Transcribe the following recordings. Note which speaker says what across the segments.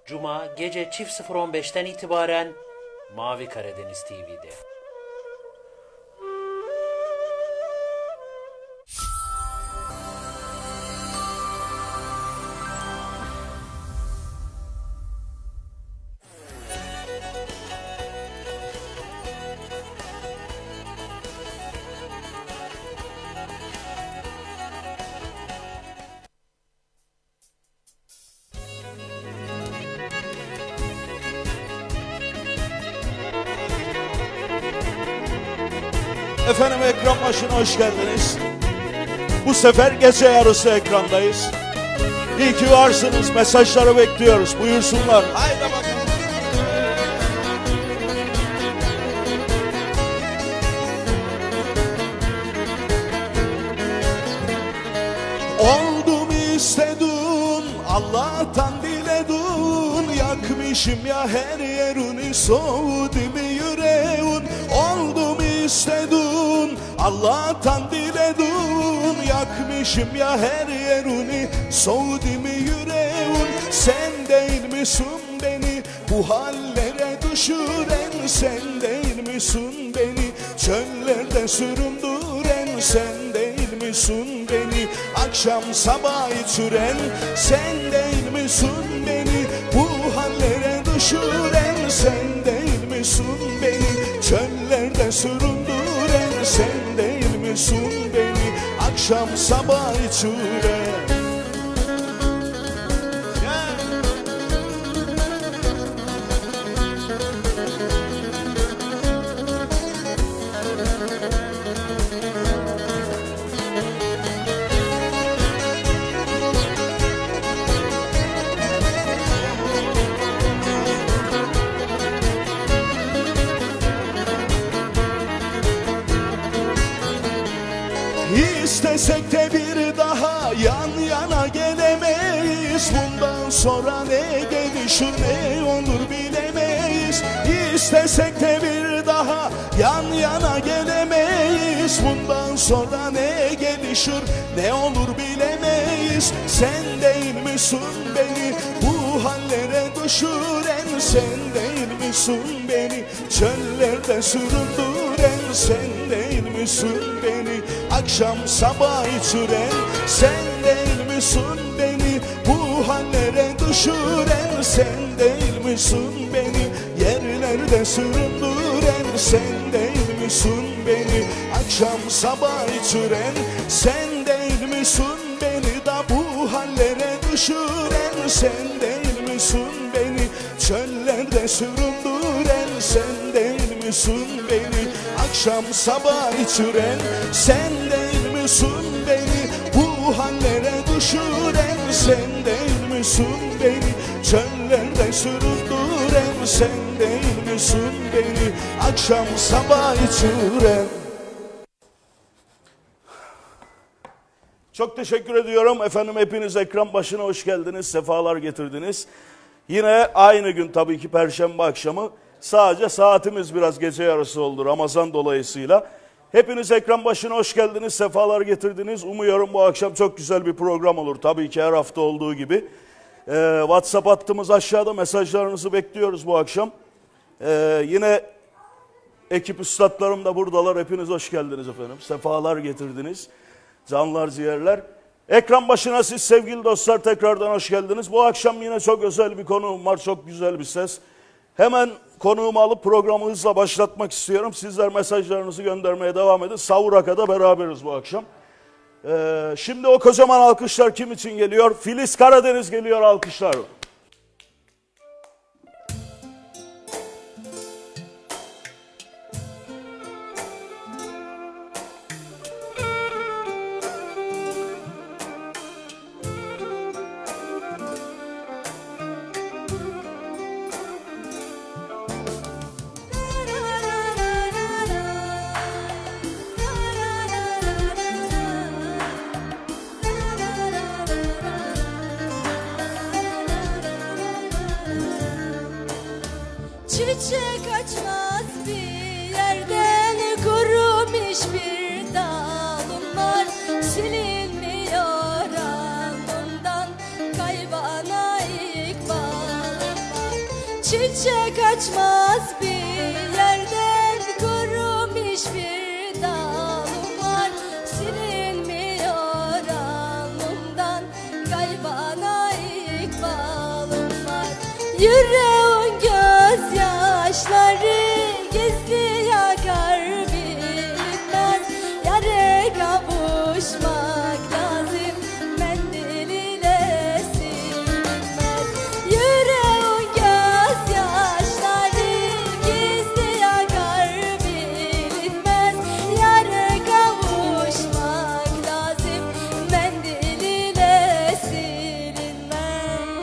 Speaker 1: Cuma gece çift 0.15'ten itibaren Mavi Karadeniz TV'de.
Speaker 2: Efendim ekran başına hoş geldiniz. Bu sefer gece yarısı ekrandayız. İyi ki varsınız. Mesajları bekliyoruz. Buyursunlar. Haydi bakalım. Oldu mu istedin, Allah'tan diledin. Yakmışım ya her yerini, soğudu mu yüreğin. Oldu mu istedin, Allah'tan diledin. Yakmışım ya her yerini, soğudu mu yüreğin. Sen değil misin beni bu hallere düşüren? Sen değil misin beni çöllerde süründüren? Sen değil misin beni akşam sabah içiren? Sen değil misin beni bu hallere düşüren? Sen değil misin beni çöllerde süründüren? Sen değil misin beni akşam sabah içiren? İstesek de bir daha yan yana gelemeyiz. Bundan sonra ne gelişir ne olur bilemeyiz. İstesek de bir daha yan yana gelemeyiz. Bundan sonra ne gelişir ne olur bilemeyiz. Sen değil misin beni bu hallere düşüren? Sen değil misin beni çöllerde süründüren? Sen değil misin beni akşam sabah içiren? Sen değil misin beni bu hallere düşüren? Sen değil misin beni yerlerde süründüren? Sen değil misin beni akşam sabah içiren? Sen değil misin beni da bu hallere düşüren? Sen değil misin beni çöllerde süründüren? Sen değil misin beni akşam sabah içiren? Sen değil misin beni bu hallere düşüren? Sen değil misin beni çöllerde süründüren? Sen değil misin beni akşam sabah içiren? Çok teşekkür ediyorum efendim, hepiniz ekran başına hoş geldiniz, sefalar getirdiniz. Yine aynı gün tabii ki Perşembe akşamı, sadece saatimiz biraz gece yarısı oldu Ramazan dolayısıyla. Hepiniz ekran başına hoş geldiniz, sefalar getirdiniz. Umuyorum bu akşam çok güzel bir program olur. Tabii ki her hafta olduğu gibi. WhatsApp hattımız aşağıda, mesajlarınızı bekliyoruz bu akşam. Yine ekip üstadlarım da buradalar. Hepiniz hoş geldiniz efendim. Sefalar getirdiniz. Canlar ciğerler. Ekran başına siz sevgili dostlar tekrardan hoş geldiniz. Bu akşam yine çok özel bir konuğum var. Çok güzel bir ses. Hemen konuğumu alıp programı hızla başlatmak istiyorum. Sizler mesajlarınızı göndermeye devam edin. Sahura kadar beraberiz bu akşam. Şimdi o kocaman alkışlar kim için geliyor? Filiz Karadeniz geliyor, alkışlar.
Speaker 3: Çiçek açmaz bir yerden, kurumuş bir dalım var. Silinmiyor alnımdan kaybana ikbalım. Çiçek açmaz bir yerden, kurumuş bir dalım var. Silinmiyor alnımdan, kaybana ikbalım var. Yüreğin gözyaşları gizli yakar bilinmez. Yare kavuşmak lazım, mendil ile silinmez. Yüreğin gözyaşları gizli yakar bilinmez. Yare kavuşmak lazım, mendil ile silinmez.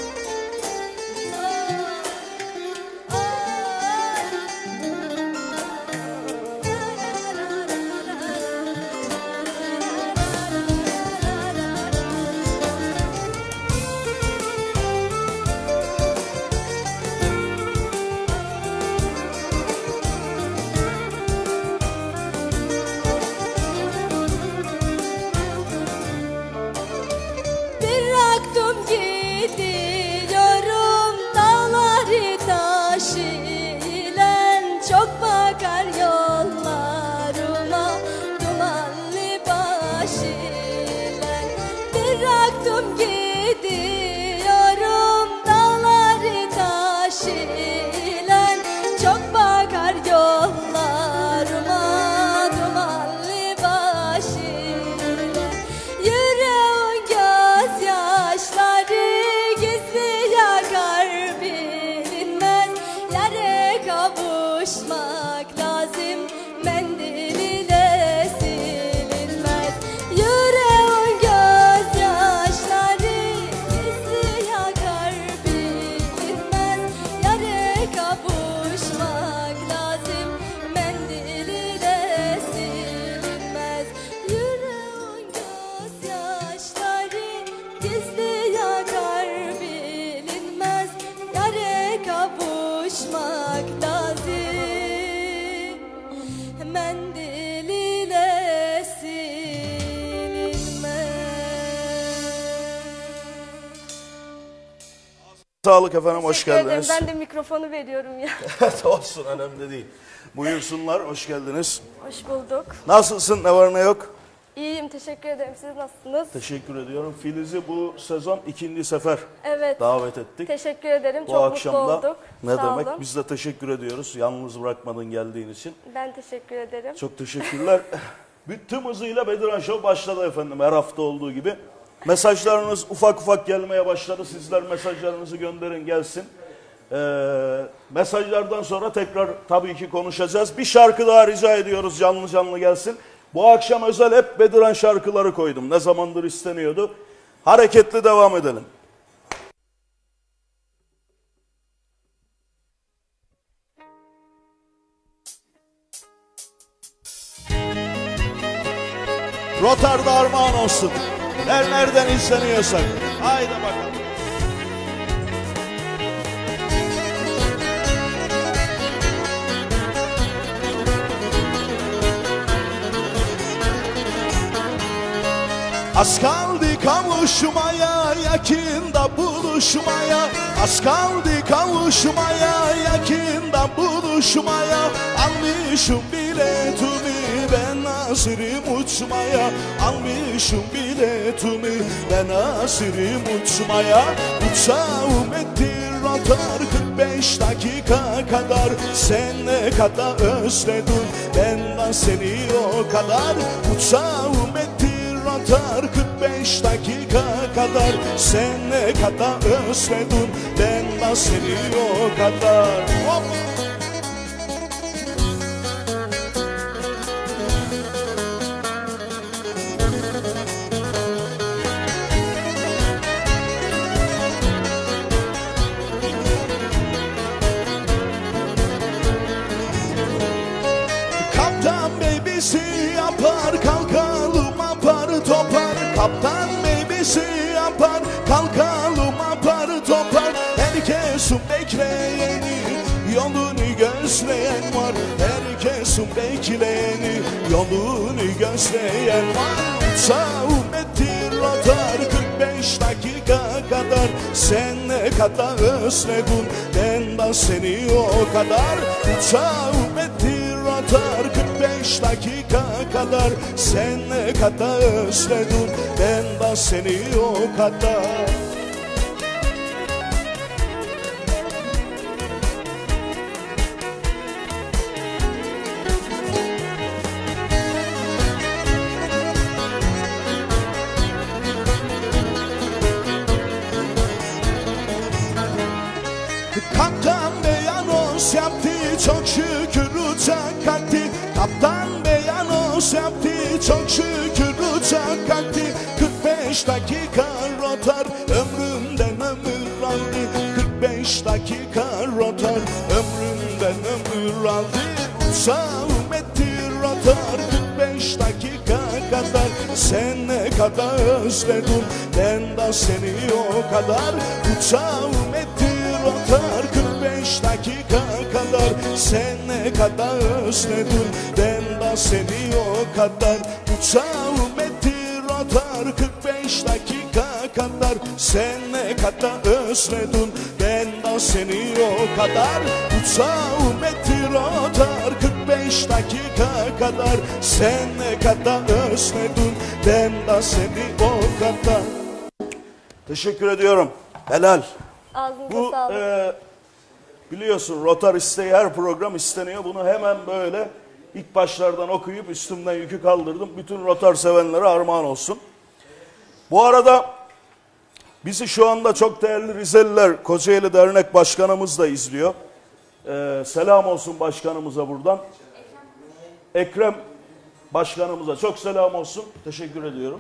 Speaker 3: Bıraktım gidiyorum dağları taşı ile, çok bakar yollarıma dumanlı başı ile. Bıraktım gidiyorum dağları taşı ile, çok bakar yollarıma dumanlı başı ile. Yüreğin gözyaşları gizli yakar bilinmez. Yare kavuşmak lazım, mendil ile silinmez. Yüreğin gözyaşları gizli yakar bilinmez. Yare kavuşmak lazım, mendil ile silinmez. Yüreğin gözyaşları gizli yakar bilinmez. Yare kavuşmak lazım, mendil ile silinmez.
Speaker 2: Sağlık efendim, hoş
Speaker 4: Teşekkür ederim.
Speaker 2: geldiniz.
Speaker 4: Ben de mikrofonu veriyorum ya.
Speaker 2: Olsun, önemli değil. Buyursunlar, hoş geldiniz.
Speaker 4: Hoş bulduk.
Speaker 2: Nasılsın, ne var ne yok?
Speaker 4: İyiyim, teşekkür ederim. Siz nasılsınız?
Speaker 2: Teşekkür ediyorum. Filiz'i bu sezon ikinci sefer
Speaker 4: Evet.
Speaker 2: davet ettik.
Speaker 4: Teşekkür ederim.
Speaker 2: Bu
Speaker 4: Çok
Speaker 2: akşam
Speaker 4: mutlu
Speaker 2: da
Speaker 4: olduk.
Speaker 2: ne
Speaker 4: Sağ
Speaker 2: demek?
Speaker 4: olun.
Speaker 2: Biz de teşekkür ediyoruz. Yalnız bırakmadın geldiğin için.
Speaker 4: Ben teşekkür ederim.
Speaker 2: Çok teşekkürler. Bütün hızıyla Bediran Show başladı efendim, her hafta olduğu gibi. Mesajlarınız ufak ufak gelmeye başladı. Sizler mesajlarınızı gönderin, gelsin. Mesajlardan sonra tekrar tabii ki konuşacağız. Bir şarkı daha rica ediyoruz, canlı canlı gelsin. Bu akşam özel hep Bediran şarkıları koydum. Ne zamandır isteniyordu. Hareketli devam edelim. Rotar'da armağan olsun. Nereden izleniyorsak. Haydi bakalım. Az kaldı kavuşmaya, yakında buluşmaya. Az kaldı kavuşmaya, yakında buluşmaya. Almışım biletimi ben hazırım uçmaya. Almışım biletimi ben hazırım uçmaya. Uçağım etti rotar 45 dakika kadar. Sen ne kadar özledin benden seni o kadar. Uçağım etti rotar 45 dakika kadar. Sen ne kadar özledin benden seni o kadar. Hop! Kaptan baby'si yapar, kalkalım apar topar. Kaptan baby'si yapar, kalkalım apar topar. Herkesin bekleyeni, yolunu gözleyen var. Herkesin bekleyeni, yolunu gözleyen var. Uçağım ettir rotar 45 dakika kadar. Sen ne kadar özledin ben de seni o kadar. Uçağım etti rotar 45 dakika kadar. Sen ne kadar özledin ben de seni o kadar. Kaptan bey anons yaptı çok şükür uçak kalktı. Kaptan bey anons yaptı çok şükür uçak kalktı. 45 dakika rotar ömrümden ömür aldı. 45 dakika rotar ömrümden ömür aldı. Uçağım etti rotar 45 dakika kadar. Sen ne kadar özledin ben de seni o kadar. Uçağım etti rotar 45 dakika kadar. Sen ne kadar özledin ben de seni o kadar. Uçağım etti rotar 45 dakika kadar. Sen ne kadar özledin ben de seni o kadar. Uçağım etti rotar 45 dakika kadar. Sen ne kadar özledin ben de seni o kadar. Teşekkür ediyorum. Helal.
Speaker 4: Ağzınıza
Speaker 2: Bu
Speaker 4: sağlık.
Speaker 2: biliyorsun rotar isteği her program isteniyor. Bunu hemen böyle ilk başlardan okuyup üstümden yükü kaldırdım. Bütün rotar sevenlere armağan olsun. Bu arada bizi şu anda çok değerli Rizeliler Kocaeli Dernek Başkanımız da izliyor. Selam olsun başkanımıza buradan. Ekrem başkanımıza çok selam olsun. Teşekkür ediyorum.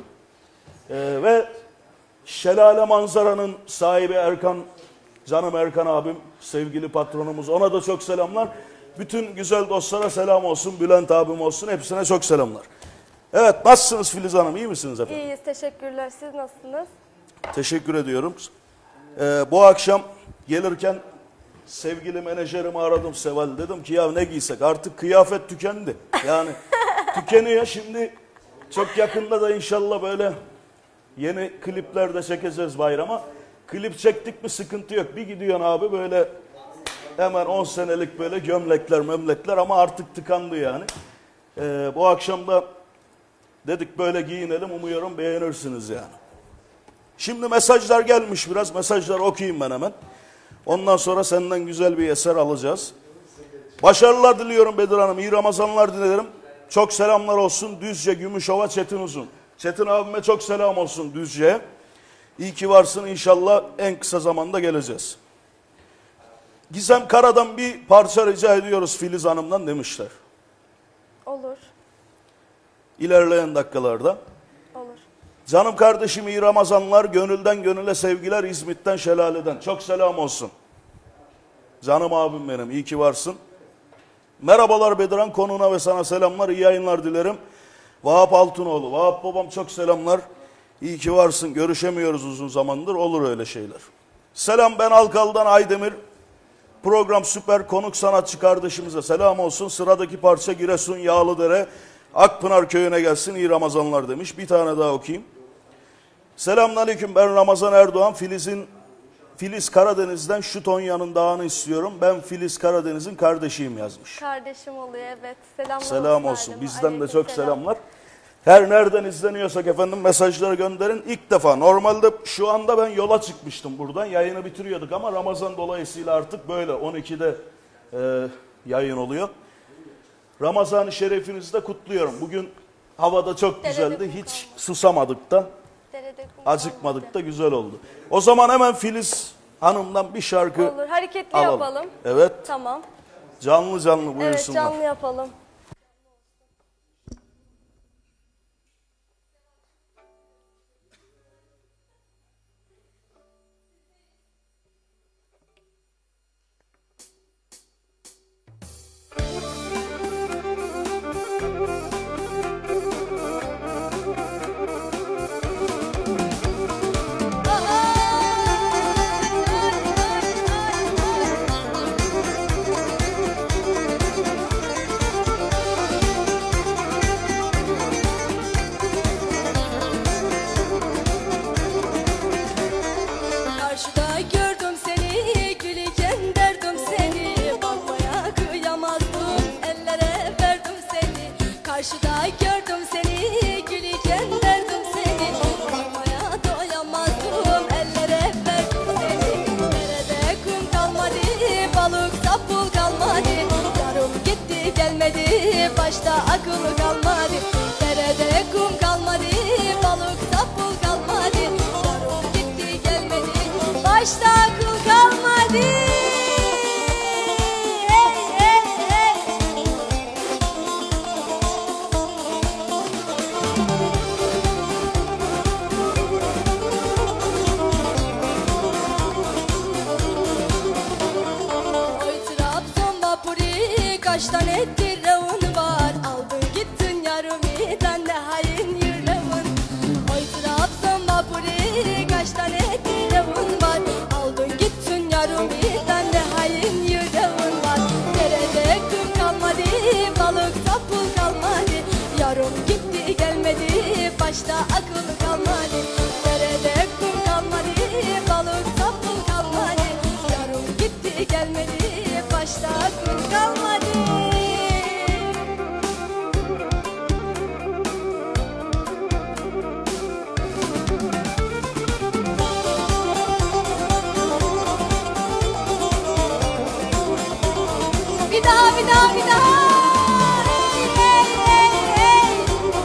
Speaker 2: Ve Şelale Manzara'nın sahibi Erkan, canım Erkan abim, sevgili patronumuz, ona da çok selamlar. Bütün güzel dostlara selam olsun, Bülent abim olsun, hepsine çok selamlar. Evet, nasılsınız Filiz Hanım, iyi misiniz efendim?
Speaker 4: İyiyiz, teşekkürler. Siz nasılsınız?
Speaker 2: Teşekkür ediyorum. Bu akşam gelirken sevgili menajerimi aradım, Seval, dedim ki ya ne giysek, artık kıyafet tükendi. Yani tükeniyor, şimdi çok yakında da inşallah böyle yeni klipler de çekeceğiz bayrama. Klip çektik mi sıkıntı yok. Bir gidiyorsun abi böyle hemen 10 senelik böyle gömlekler memlekler ama artık tıkandı yani. Bu akşam da dedik böyle giyinelim, umuyorum beğenirsiniz yani. Şimdi mesajlar gelmiş, biraz mesajları okuyayım ben hemen. Ondan sonra senden güzel bir eser alacağız. Başarılar diliyorum Bedir Hanım, iyi Ramazanlar dilerim. Çok selamlar olsun Düzce, Gümüşova, Çetin Uzun. Çetin abime çok selam olsun Düzce'ye. İyi ki varsın, inşallah en kısa zamanda geleceğiz. Gizem Kara'dan bir parça rica ediyoruz Filiz Hanım'dan demişler.
Speaker 4: Olur.
Speaker 2: İlerleyen dakikalarda.
Speaker 4: Olur.
Speaker 2: Canım kardeşim iyi Ramazanlar, gönülden gönüle sevgiler İzmit'ten Şelale'den. Çok selam olsun. Canım abim benim, iyi ki varsın. Merhabalar Bediran, konuğuna ve sana selamlar, iyi yayınlar dilerim. Vahap Altınoğlu, Vahap babam çok selamlar. İyi ki varsın, görüşemiyoruz uzun zamandır, olur öyle şeyler. Selam, ben Alkal'dan Aydemir. Program süper, konuk sanatçı kardeşimize selam olsun. Sıradaki parça Giresun Yağlıdere Akpınar köyüne gelsin, iyi Ramazanlar demiş. Bir tane daha okuyayım. Selamünaleyküm, ben Ramazan Erdoğan. Filiz Karadeniz'den şu Tonya'nın dağını istiyorum. Ben Filiz Karadeniz'in kardeşiyim yazmış.
Speaker 4: Kardeşim oluyor, evet. Selamlar
Speaker 2: Selam olsun.
Speaker 4: Erdem'e.
Speaker 2: Bizden de çok
Speaker 4: Aleykümselam.
Speaker 2: selamlar. Her nereden izleniyorsak efendim mesajları gönderin. İlk defa, normalde şu anda ben yola çıkmıştım buradan. Yayını bitiriyorduk ama Ramazan dolayısıyla artık böyle 12'de yayın oluyor. Ramazan-ı Şerifinizi de kutluyorum. Bugün havada çok güzeldi. Hiç susamadık da, acıkmadık da, güzel oldu. O zaman hemen Filiz Hanım'dan bir şarkı
Speaker 4: Olur, hareketli
Speaker 2: alalım.
Speaker 4: yapalım.
Speaker 2: Evet.
Speaker 4: Tamam.
Speaker 2: Canlı canlı
Speaker 4: Evet,
Speaker 2: buyursunlar.
Speaker 4: canlı yapalım.
Speaker 3: başta akıl kalmadı. Derede kum kalmadı, balıkta pul kalmadı. Yarım gitti gelmedi, başta akıl kalmadı. Hey hey hey. Oy Trabzon vapuri, kaç tane tirağın var? Aldın gittin yarım tane hain yırlağın. Oy Trabzon vapuri, kaç tane tirağın var? Aldın gittin yarım tane hain yırlağın var. Derede kum kalmadı, balıkta pul kalmadı. Yarım gitti gelmedi, başta akıl kalmadı. Derede kum kalmadı, balıkta pul kalmadı. Yarım gitti gelmedi, başta akıl kalmadı. Bir daha, bir daha, bir daha. Hey, hey, hey.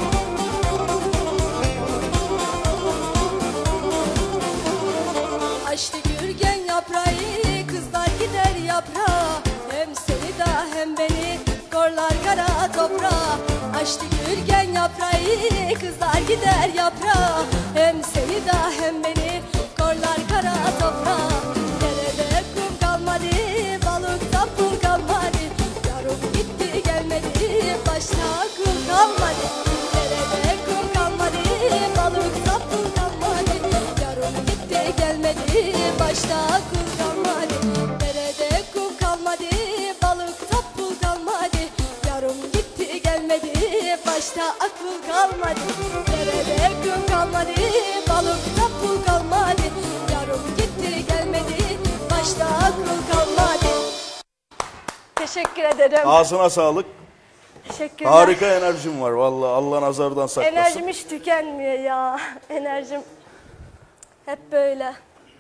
Speaker 3: Açtı gürgen yaprağı, kızlar gider yaprağa. Hem seni da hem beni korlar kara toprağa. Açtı gürgen yaprağı, kızlar gider yaprağa. Hem seni da hem beni korlar kara toprağa. Derede kum kalmadı, balıkta pul kalmadı. Yarım gitti gelmedi, başta akıl kalmadı. Derede kum kalmadı, balıkta pul kalmadı. Yarım gitti gelmedi, başta akıl kalmadı. Derede kum kalmadı, balıkta pul kalmadı. Yarım gitti gelmedi, başta akıl kalmadı. Derede kum kalmadı, balıkta pul kalmadı. Yarım gitti gelmedi, başta akıl kalmadı. Teşekkür ederim.
Speaker 2: Ağzına sağlık.
Speaker 4: Teşekkürler.
Speaker 2: Harika enerjim var vallahi, Allah nazardan saklasın.
Speaker 4: Enerjim hiç tükenmiyor ya. Enerjim hep böyle.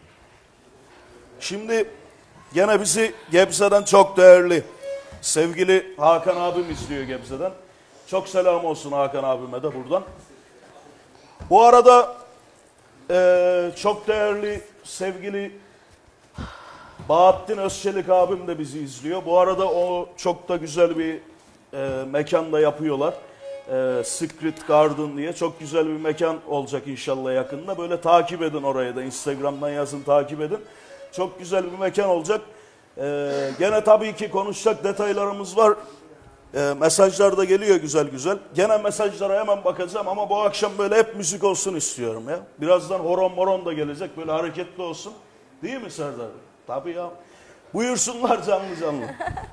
Speaker 2: Şimdi gene bizi Gebze'den çok değerli sevgili Hakan abim izliyor Gebze'den. Çok selam olsun Hakan abime de buradan. Bu arada çok değerli sevgili Bahattin Özçelik abim de bizi izliyor. Bu arada o çok da güzel bir mekanda yapıyorlar. Secret Garden diye çok güzel bir mekan olacak inşallah yakında. Böyle takip edin orayı da, Instagram'dan yazın, takip edin. Çok güzel bir mekan olacak. Gene tabii ki konuşacak detaylarımız var. Mesajlar da geliyor güzel güzel. Gene mesajlara hemen bakacağım ama bu akşam böyle hep müzik olsun istiyorum ya. Birazdan horon moron da gelecek, böyle hareketli olsun. Değil mi Serdar? Tabii ya. Buyursunlar canlı canlı.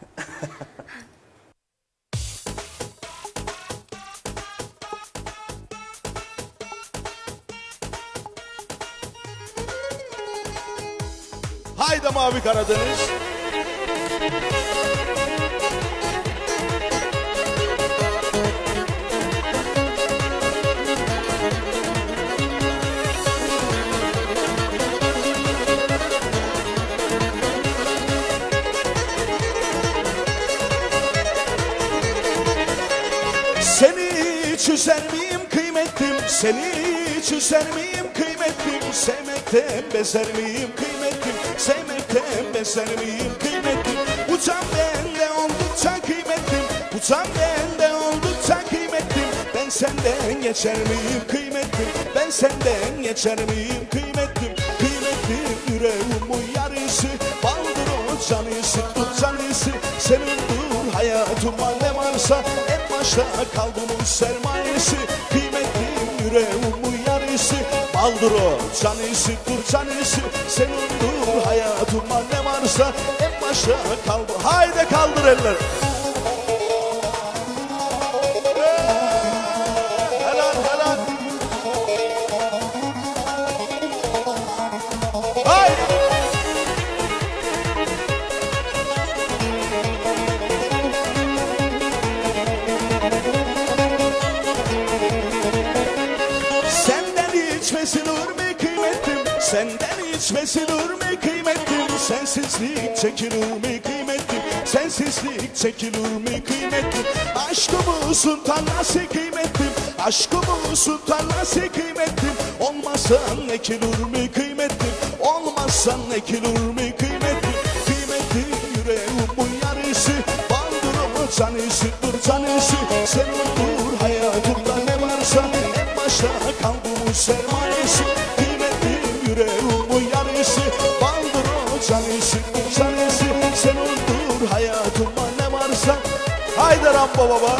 Speaker 2: Haydi Mavi Karadeniz. Seni çözer miyim kıymetlim, seni çözer miyim kıymetlim, sevmekten bezer miyim kıymetlim, sevmekten bezer miyim kıymetlim. Uçan bende oldukça kıymetlim, uçan bende oldukça kıymetlim. Ben senden geçer miyim kıymetlim, ben senden geçer miyim kıymetlim. Kıymetlim yüreğimin yarısı, baldır o canısı, tut canısı. Senindir hayatıma ne varsa, en başta kalbımın sermayesi. Kıymetlim yüreğimin yarısı, baldır o canısı, tut canısı. Senindir hayatıma ne varsa, en başta kalbim. Haydi kaldır eller. Helal helal. Haydi. Senden içmesin ürme kıymetlim, senden içmesin ürme kıymetlim. Sensizlik çekilir mi kıymetlim, Sensizlik çekilir mi kıymetlim? Aşkımızın tarlası kıymetlim. Aşkımızın tarlası kıymetlim. Olmazsan ekilir mi kıymetlim? Olmazsan ekilir mi kıymetlim? Kıymetli yüreğimin yarısı, bandırımı canısıdır canısı. Sen olur hayatımda ne varsa, en başta kalbımın sermayesi. Kıymetli yüreğimin yarısı, bandırımı canısıdır canısı. Sen olur hayatımda ne varsa. Haydi Rambo baba.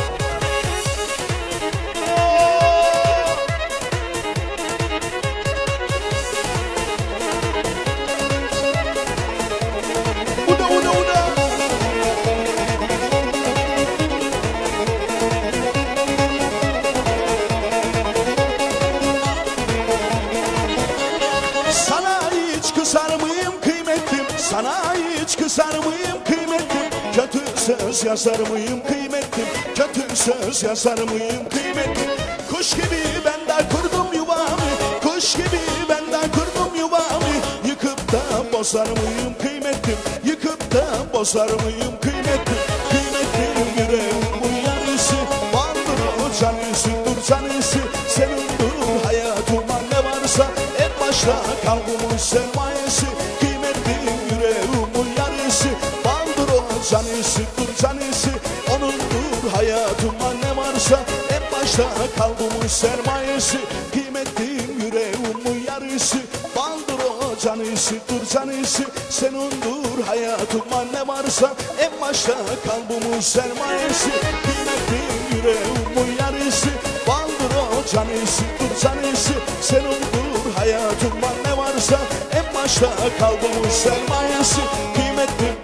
Speaker 2: Sana hiç kızar mıyım kıymetlim? Kötü söz yazar mıyım kıymetlim? Kötü söz yazar mıyım kıymetlim? Kuş gibi ben de kurdum yuvamı, kuş gibi ben de kurdum yuvamı. Yıkıp da bozar mıyım kıymetlim? Yıkıp da bozar mıyım kıymetlim? Kıymetlim yüreğimin yarısı, vardır o canısı, dur canısı. Senindir hayatıma ne varsa, en başta kalbımın sermayesi. Yüreğimin yarısı, baldır o canısı, dur canısı. Onundur hayatıma ne varsa, en başta kalbımın sermayesi. Kıymetlim yüreğimin yarısı, baldır o canısı, dur canısı. Senindir hayatıma ne varsa, en başta kalbımın sermayesi. Kıymetlim yüreğimin yarısı, baldır o canısı, dur canısı. Senindir hayatıma ne varsa, en başta kalbımın sermayesi. Kıymetlim.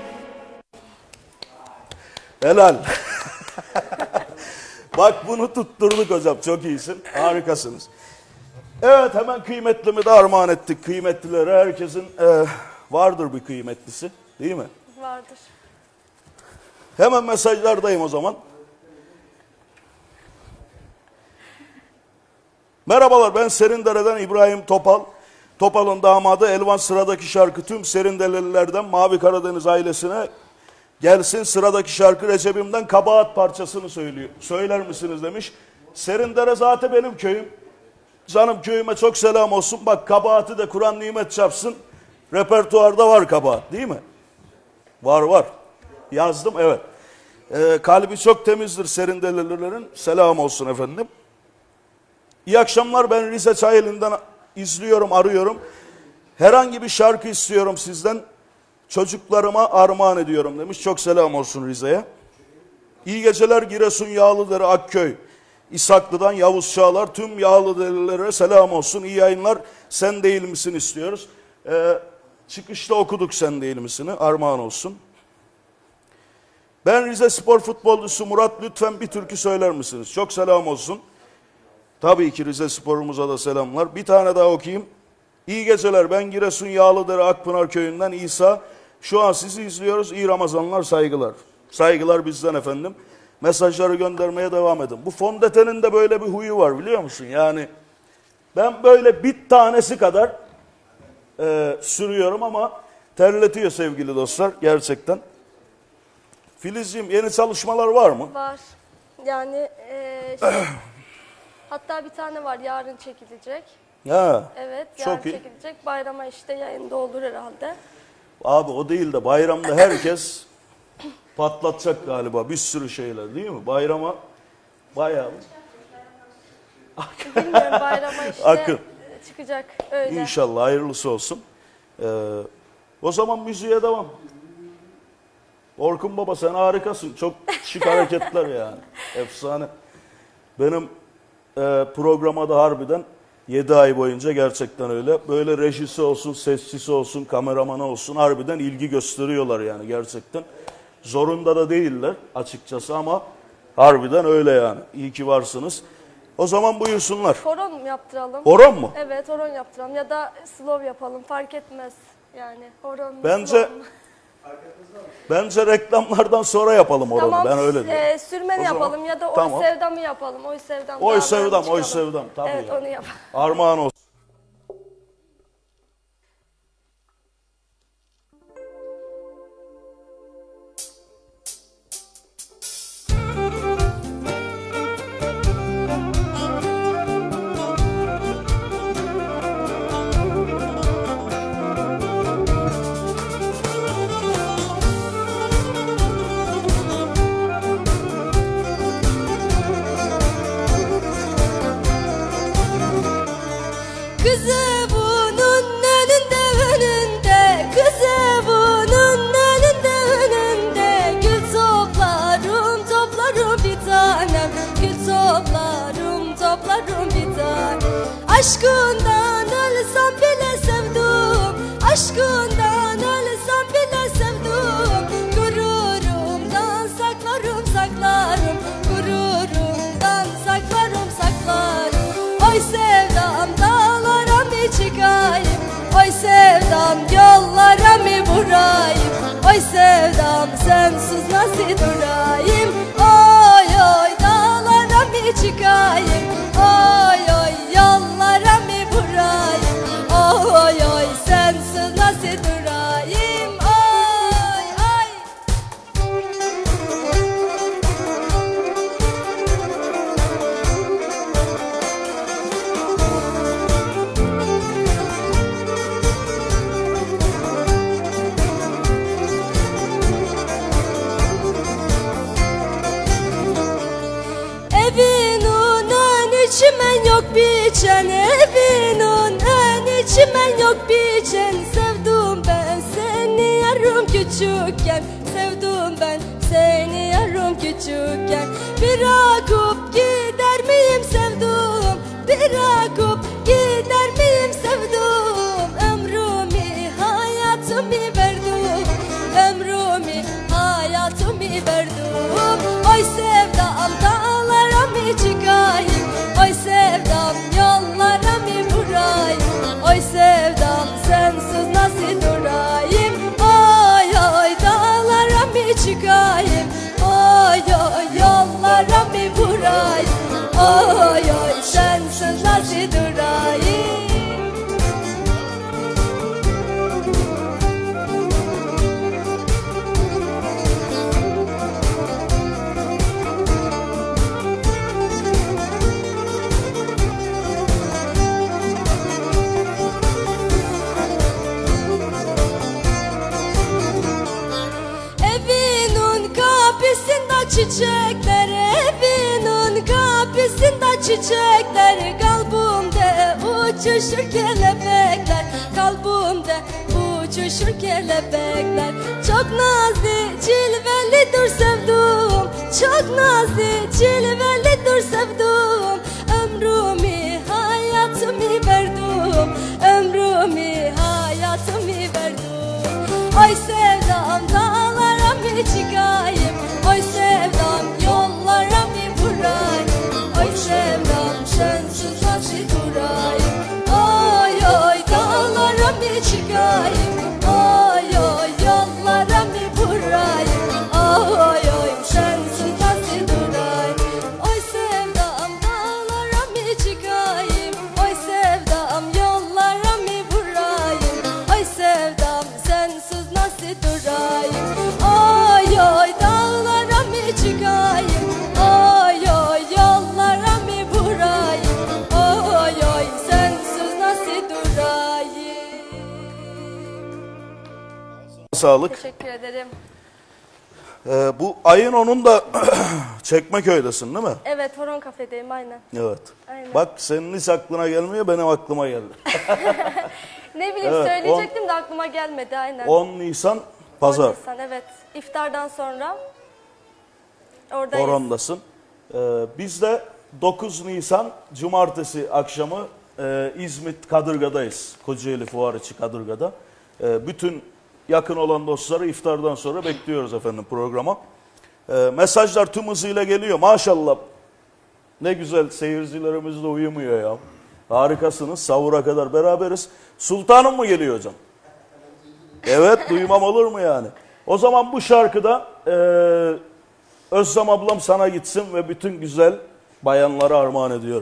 Speaker 2: Helal. Bak bunu tutturduk hocam, çok iyisin, harikasınız. Evet, hemen kıymetlimi de armağan ettik. Kıymetlilere herkesin vardır bir kıymetlisi, değil mi?
Speaker 4: Vardır.
Speaker 2: Hemen mesajlardayım o zaman. Merhabalar, ben Serindere'den İbrahim Topal. Topal'ın damadı. Elvan sıradaki şarkı tüm Serinderelilerden Mavi Karadeniz ailesine gelsin. Sıradaki şarkı Recep'imden Kabahat parçasını söylüyor. Söyler misiniz demiş. Serindere zaten benim köyüm. Canım köyüme çok selam olsun. Bak, Kabahat'i de Kur'an nimet çarpsın. Repertuarda var Kabahat, değil mi? Var. Yazdım, evet. Kalbi çok temizdir Serinderelilerin. Selam olsun efendim. İyi akşamlar, ben Rize Çayeli'nden izliyorum, arıyorum. Herhangi bir şarkı istiyorum sizden. Çocuklarıma armağan ediyorum demiş. Çok selam olsun Rize'ye. İyi geceler Giresun, Yağlıdere, Akköy, İshaklı'dan Yavuz Çağlar. Tüm Yağlıdere'lere selam olsun. İyi yayınlar. Sen değil misin istiyoruz. Çıkışta okuduk sen değil misini. Armağan olsun. Ben Rize Spor futbolcusu Murat, lütfen bir türkü söyler misiniz? Çok selam olsun. Tabii ki Rize Spor'umuza da selamlar. Bir tane daha okuyayım. İyi geceler, ben Giresun Yağlıdere Akpınar Köyü'nden İsa. Şu an sizi izliyoruz. İyi Ramazanlar, saygılar. Saygılar bizden efendim. Mesajları göndermeye devam edin. Bu fondötenin de böyle bir huyu var, biliyor musun? Yani ben böyle bir tanesi kadar sürüyorum ama terletiyor sevgili dostlar gerçekten. Filizciğim, yeni çalışmalar var mı?
Speaker 4: Var. Yani hatta bir tane var, yarın çekilecek.
Speaker 2: Ha,
Speaker 4: Evet, yarın
Speaker 2: çok iyi.
Speaker 4: çekilecek. Bayrama işte yayında olur herhalde.
Speaker 2: Abi o değil de bayramda herkes patlatacak galiba bir sürü şeyler, değil mi? Bayrama bayağı.
Speaker 4: Bilmiyorum, bayrama işte
Speaker 2: Akın.
Speaker 4: çıkacak öyle.
Speaker 2: İnşallah hayırlısı olsun. O zaman müziğe devam. Orkun Baba, sen harikasın. Çok şık hareketler yani. Efsane. Benim programa da harbiden 7 ay boyunca gerçekten öyle. Böyle rejisi olsun, sesçisi olsun, kameramanı olsun harbiden ilgi gösteriyorlar yani gerçekten. Zorunda da değiller açıkçası ama harbiden öyle yani. İyi ki varsınız. O zaman buyursunlar.
Speaker 4: Horon mu yaptıralım?
Speaker 2: Horon mu?
Speaker 4: Evet, horon yaptıralım ya da slow yapalım, fark etmez. Yani horon mu,
Speaker 2: Bence
Speaker 4: slow mu?
Speaker 2: Bence reklamlardan sonra yapalım oronu.
Speaker 4: Tamam,
Speaker 2: Ben öyle diyorum.
Speaker 4: sürmeni
Speaker 2: O zaman-
Speaker 4: yapalım ya da oy
Speaker 2: Tamam.
Speaker 4: sevdamı yapalım. Oy sevdam.
Speaker 2: Oy
Speaker 4: daha
Speaker 2: sevdam,
Speaker 4: önemli
Speaker 2: oy
Speaker 4: çıkalım.
Speaker 2: sevdam. Tabii
Speaker 4: Evet,
Speaker 2: ya.
Speaker 4: onu yapalım.
Speaker 2: Armağan olsun.
Speaker 3: biçen evinin en içimen yok biçen. Sevdim ben seni yarım küçükken, sevdim ben seni yarım küçükken. Bırakıp gider miyim sevdim, bırakıp gider miyim sevdim. Ömrümü hayatımı verdim, ömrümü hayatımı verdim. Oy sevdam dağlara mı çıkayım, oy sevdam yollara mı vurayım. Oy sevdam sensiz nasıl durayım. Oy oy dağlara mı çıkayım, oy oy yollara mı vurayım. Oy oy sensiz nasıl durayım. Evinin kapısında çiçekler, evinin kapısında çiçekler. Kalbimde uçuşur kelebekler, kalbimde uçuşur kelebekler. Çok nazlı cilvelidir sevduğum, çok nazlı cilvelidir sevduğum. Ömrümü hayatımı verdim, ömrümü hayatımı verdim. Oy sevdam dağlara mı çıkayım, oy sevdam yollara mı vurayım. Oy sevdam sensiz nasıl durayım. Oy oy dağlara mı çıkayım, oy oy yollara mı vurayım. Oy oy sensiz nasıl durayım. Oy sevdam dağlara mı çıkayım, oy sevdam yollara mı vurayım. Oy sevdam sensiz nasıl durayım. Oy oy dağlara mı çıkayım, oy oy yollara mı vurayım. Oy oy sensiz nasıl durayım.
Speaker 2: Sağlık.
Speaker 4: Teşekkür ederim.
Speaker 2: Bu ayın 10'unda Çekmeköy'desin değil mi?
Speaker 4: Evet, Horon Kafe'deyim aynen.
Speaker 2: Evet.
Speaker 4: Aynen.
Speaker 2: Bak senin hiç aklına gelmiyor, benim aklıma geldi.
Speaker 4: Ne bileyim
Speaker 2: Evet,
Speaker 4: söyleyecektim de aklıma gelmedi aynen.
Speaker 2: 10 Nisan Pazar.
Speaker 4: 10 Nisan, evet. İftardan sonra oradayız.
Speaker 2: Horon'dasın. Biz de 9 Nisan Cumartesi akşamı İzmit Kadırga'dayız. Kocaeli Fuarıçı Kadırga'da. Bütün yakın olan dostları iftardan sonra bekliyoruz efendim programa. Mesajlar tüm hızıyla geliyor. Maşallah ne güzel, seyircilerimiz de uyumuyor ya. Harikasınız. Sahura kadar beraberiz. Sultanım mı geliyor hocam? Evet, duymam olur mu yani? O zaman bu şarkıda Özlem ablam sana gitsin ve bütün güzel bayanlara armağan ediyorum.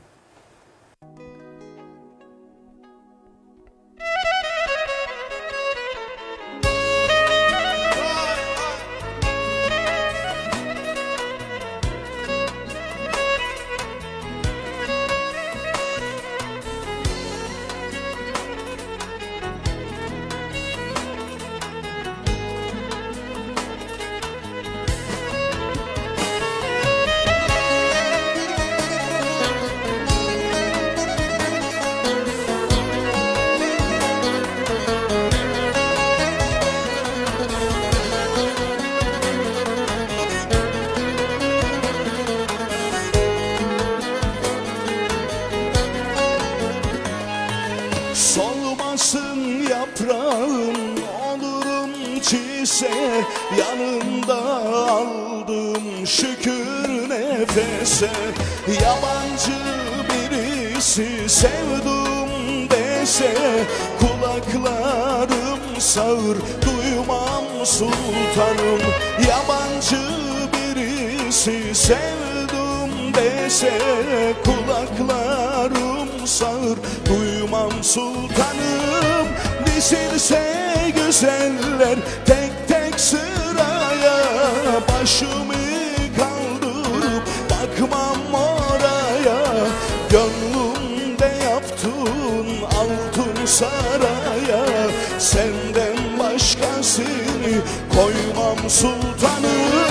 Speaker 2: Solmasın yaprağım, olurum çise, yanında aldım şükür nefese. Yabancı birisi sevdim dese, kulaklarım sağır duymam sultanım. Yabancı birisi sevdim dese, kulaklarım sağır duymam sultanım. Dizilse güzeller tek tek sıraya, başımı kaldırıp bakmam oraya. Gönlümde yaptın altın saraya, senden başkasını koymam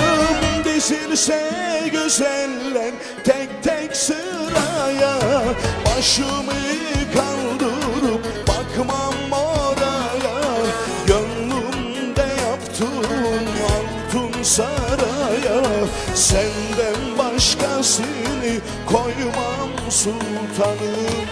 Speaker 2: sultanım. Dizilse güzeller tek tek sıraya, Başımı kaldırıp bakmam oraya, gönlümde yaptığım altın saraya. Senden başkasını koymam sultanım.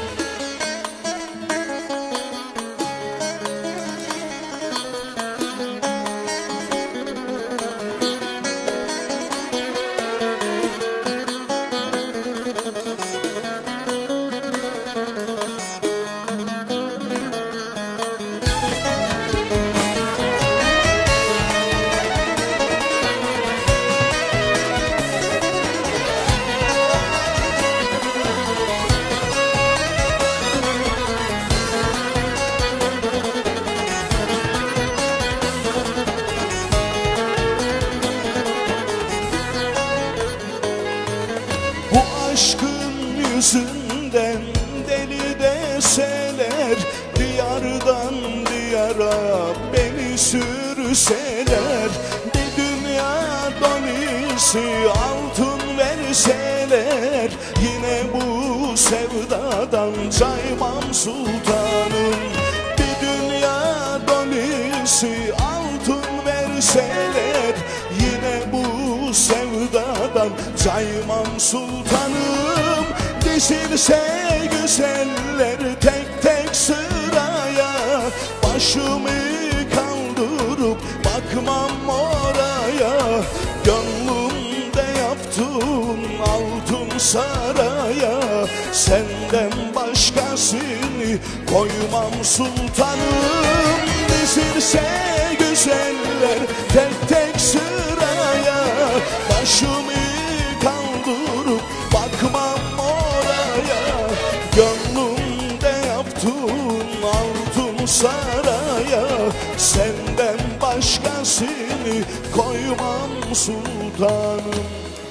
Speaker 2: Aşkın yüzünden deli deseler, diyardan diyara beni sürseler, bir dünya dolusu altın verseler, yine bu sevdadan caymam sultanım. Bir dünya dolusu altın verseler, yine bu sevdadan caymam sultanım. Dizilse güzeller tek tek sıraya, başımı kaldırıp bakmam oraya, gönlümde yaptığım altın saraya. Senden başkasını koymam sultanım. Dizilse güzeller tek tek sıraya, başımı kaldırıp bakmam oraya, gönlümde yaptığın altın saraya. Senden başkasını koymam sultanım.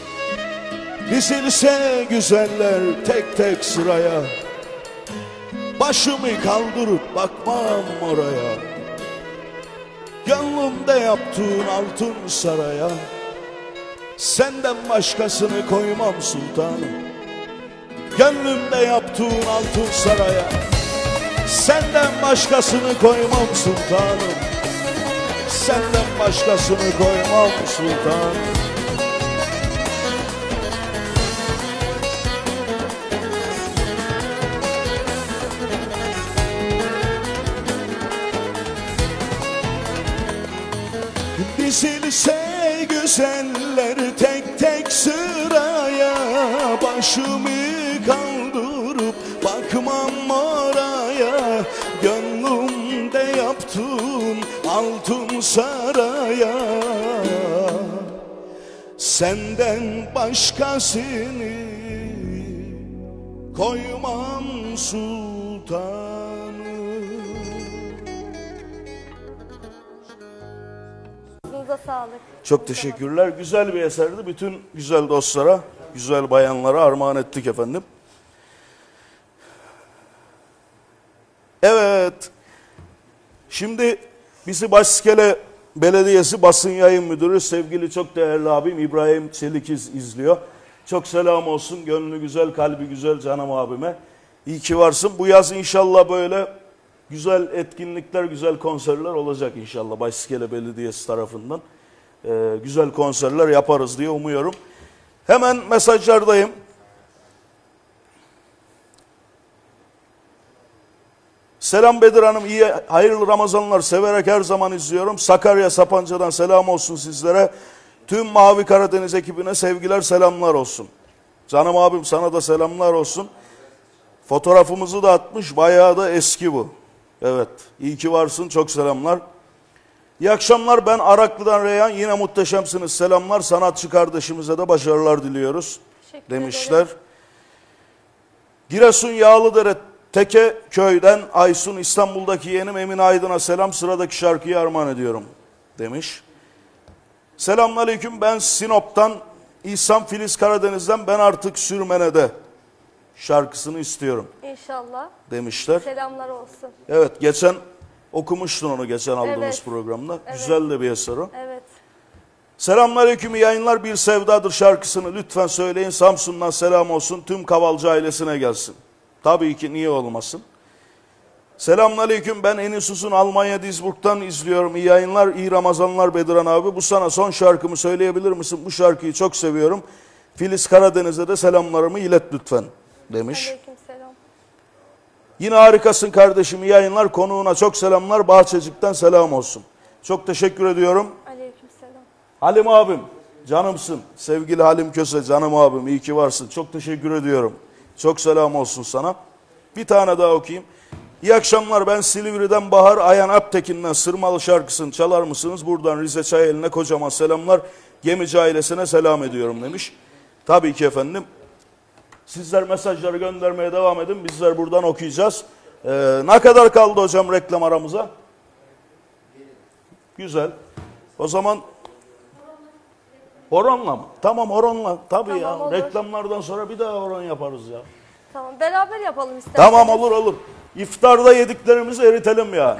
Speaker 2: Dizilse güzeller tek tek sıraya, başımı kaldırıp bakmam oraya, gönlümde yaptığın altın saraya. Senden başkasını koymam sultanım. Gönlümde yaptığın altın saraya, senden başkasını koymam sultanım. Senden başkasını koymam sultanım. Dizilse güzeller tek tek sıraya, başımı kaldırıp bakmam oraya, gönlümde yaptığım altın saraya. Senden başkasını koymam sultanım.
Speaker 4: Sağlık.
Speaker 2: Çok teşekkürler. Güzel bir eserdi. Bütün güzel dostlara, güzel bayanlara armağan ettik efendim. Evet. Şimdi bizi Başiskele Belediyesi Basın Yayın Müdürü sevgili çok değerli abim İbrahim Çelikiz izliyor. Çok selam olsun. Gönlü güzel, kalbi güzel canım abime. İyi ki varsın. Bu yaz inşallah böyle güzel etkinlikler, güzel konserler olacak inşallah Başiskele Belediyesi tarafından. Güzel konserler yaparız diye umuyorum. Hemen mesajlardayım. Selam Bedir Hanım, iyi hayırlı Ramazanlar, severek her zaman izliyorum. Sakarya Sapanca'dan selam olsun sizlere. Tüm Mavi Karadeniz ekibine sevgiler, selamlar olsun. Canım abim sana da selamlar olsun. Fotoğrafımızı da atmış, bayağı da eski bu. Evet, iyi ki varsın, çok selamlar. İyi akşamlar, ben Araklı'dan Reyhan, yine muhteşemsiniz, selamlar. Sanatçı kardeşimize de başarılar diliyoruz demişler. Giresun Yağlıdere Tekeköy'den Aysun, İstanbul'daki yeğenim Emine Aydın'a selam, sıradaki şarkıyı armağan ediyorum demiş. Selamünaleyküm, ben Sinop'tan İhsan Filiz Karadeniz'den ben artık Sürmene'de şarkısını istiyorum.
Speaker 4: İnşallah.
Speaker 2: Demişler.
Speaker 4: Selamlar olsun.
Speaker 2: Evet, geçen okumuştun onu geçen aldığımız
Speaker 4: Evet.
Speaker 2: programda.
Speaker 4: Evet.
Speaker 2: Güzel de bir eser o.
Speaker 4: Evet.
Speaker 2: Selamünaleyküm, yayınlar, bir sevdadır şarkısını lütfen söyleyin. Samsun'dan selam olsun, tüm Kavalcı ailesine gelsin Tabii ki, niye olmasın. Selamünaleyküm, ben Enis Uzun, Almanya Duisburg'dan izliyorum. İyi yayınlar, iyi Ramazanlar Bediran abi. Bu sana son şarkımı söyleyebilir misin? Bu şarkıyı çok seviyorum. Filiz Karadeniz'e de selamlarımı ilet lütfen demiş.
Speaker 4: Aleykümselam.
Speaker 2: Yine harikasın kardeşim, iyi yayınlar. Konuğuna çok selamlar. Bahçecik'ten selam olsun. Çok teşekkür ediyorum.
Speaker 4: Aleykümselam.
Speaker 2: Halim abim, canımsın. Sevgili Halim Köse, canım abim, iyi ki varsın. Çok teşekkür ediyorum. Çok selam olsun sana. Bir tane daha okuyayım. İyi akşamlar, ben Silivri'den Bahar, Ayhan Aptekin'den Sırmalı şarkısını çalar mısınız? Buradan Rize Çayeli'ne kocaman selamlar. Gemici ailesine selam ediyorum demiş. Tabii ki efendim. Sizler mesajları göndermeye devam edin. Bizler buradan okuyacağız. Ne kadar kaldı hocam reklam aramıza? Güzel. O zaman horonla mı? Tamam, horonla. Tabii
Speaker 4: Tamam,
Speaker 2: ya.
Speaker 4: olur.
Speaker 2: Reklamlardan sonra bir daha horon yaparız ya.
Speaker 4: Tamam, beraber yapalım isterseniz.
Speaker 2: Tamam, olur. İftarda yediklerimizi eritelim yani.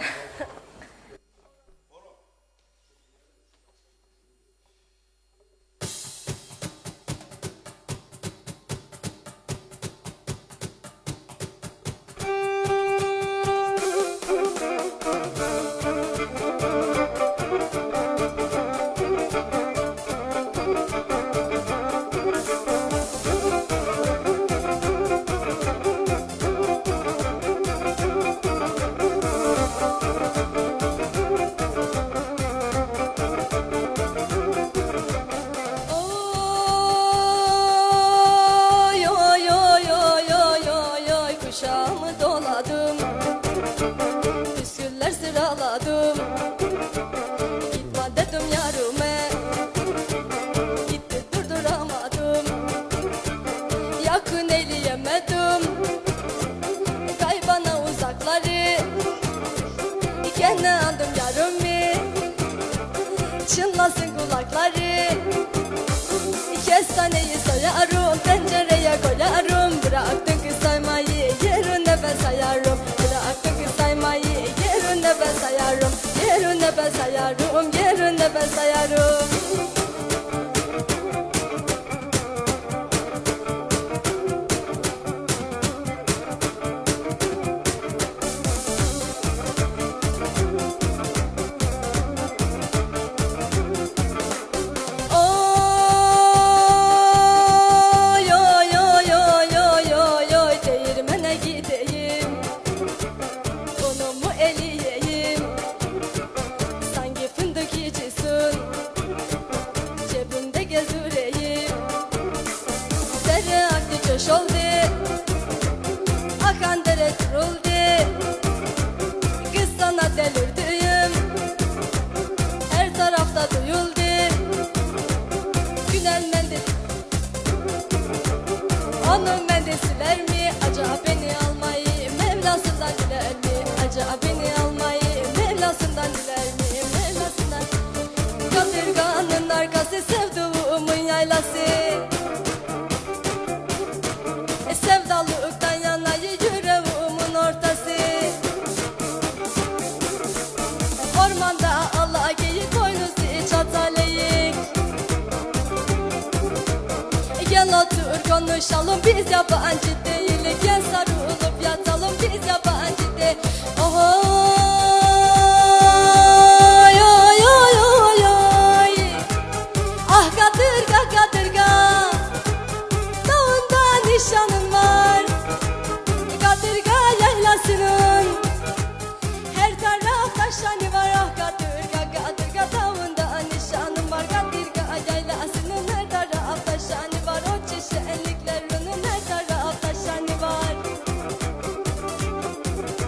Speaker 3: Oy oy oy oy oy oy oy kuşağımı doladım, püsküller sıraladım. Gitme dedim yarime, gitti durduramadım. Yakın eleyemedim, kaybana uzakları. Gene aldım yarımı, çınlasın kulakları. Kestaneyi sayarım, tencereye koyarım. Bıraktın kız saymayı, yerine ben sayarım. Bıraktın kız saymayı, yerine ben sayarım. Yerine ben sayarım, yerine ben sayarım. Oy oy oy oy oy oy oy değirmene gideyim, unumu eleyeyim. Sanki fındık yiyicisin, cebimde gezüreyim. Dere aktı coş oldu, akan dere kuruldu. Kız sana delirdim, her tarafta duyuldu. Günel mendil, onun mendil siler mi? Acaba beni almayı Mevlasından diler mi? Acaba beni almayı Mevlasından diler mi? Mevlasından. Kadırganın arkası sevduğumun yaylası. Sevdalıktan yanayı yüreğimin ortası. Ormanda Allah geyik boynuzu çataleyik. Gel otur konuşalım, biz yabancı değiliz. Gel sarılıp yatalım, biz yabancı değil. Oy oy oy oy oy. Ah kadırga kadırga, dağında nişanın var. Kadırga yaylasının her tarafta şanı var. Ah kadırga kadırga, dağında nişanın var. Kadırga yaylasının her tarafta şanı var. O çeşenliklerinin her tarafta şanı var.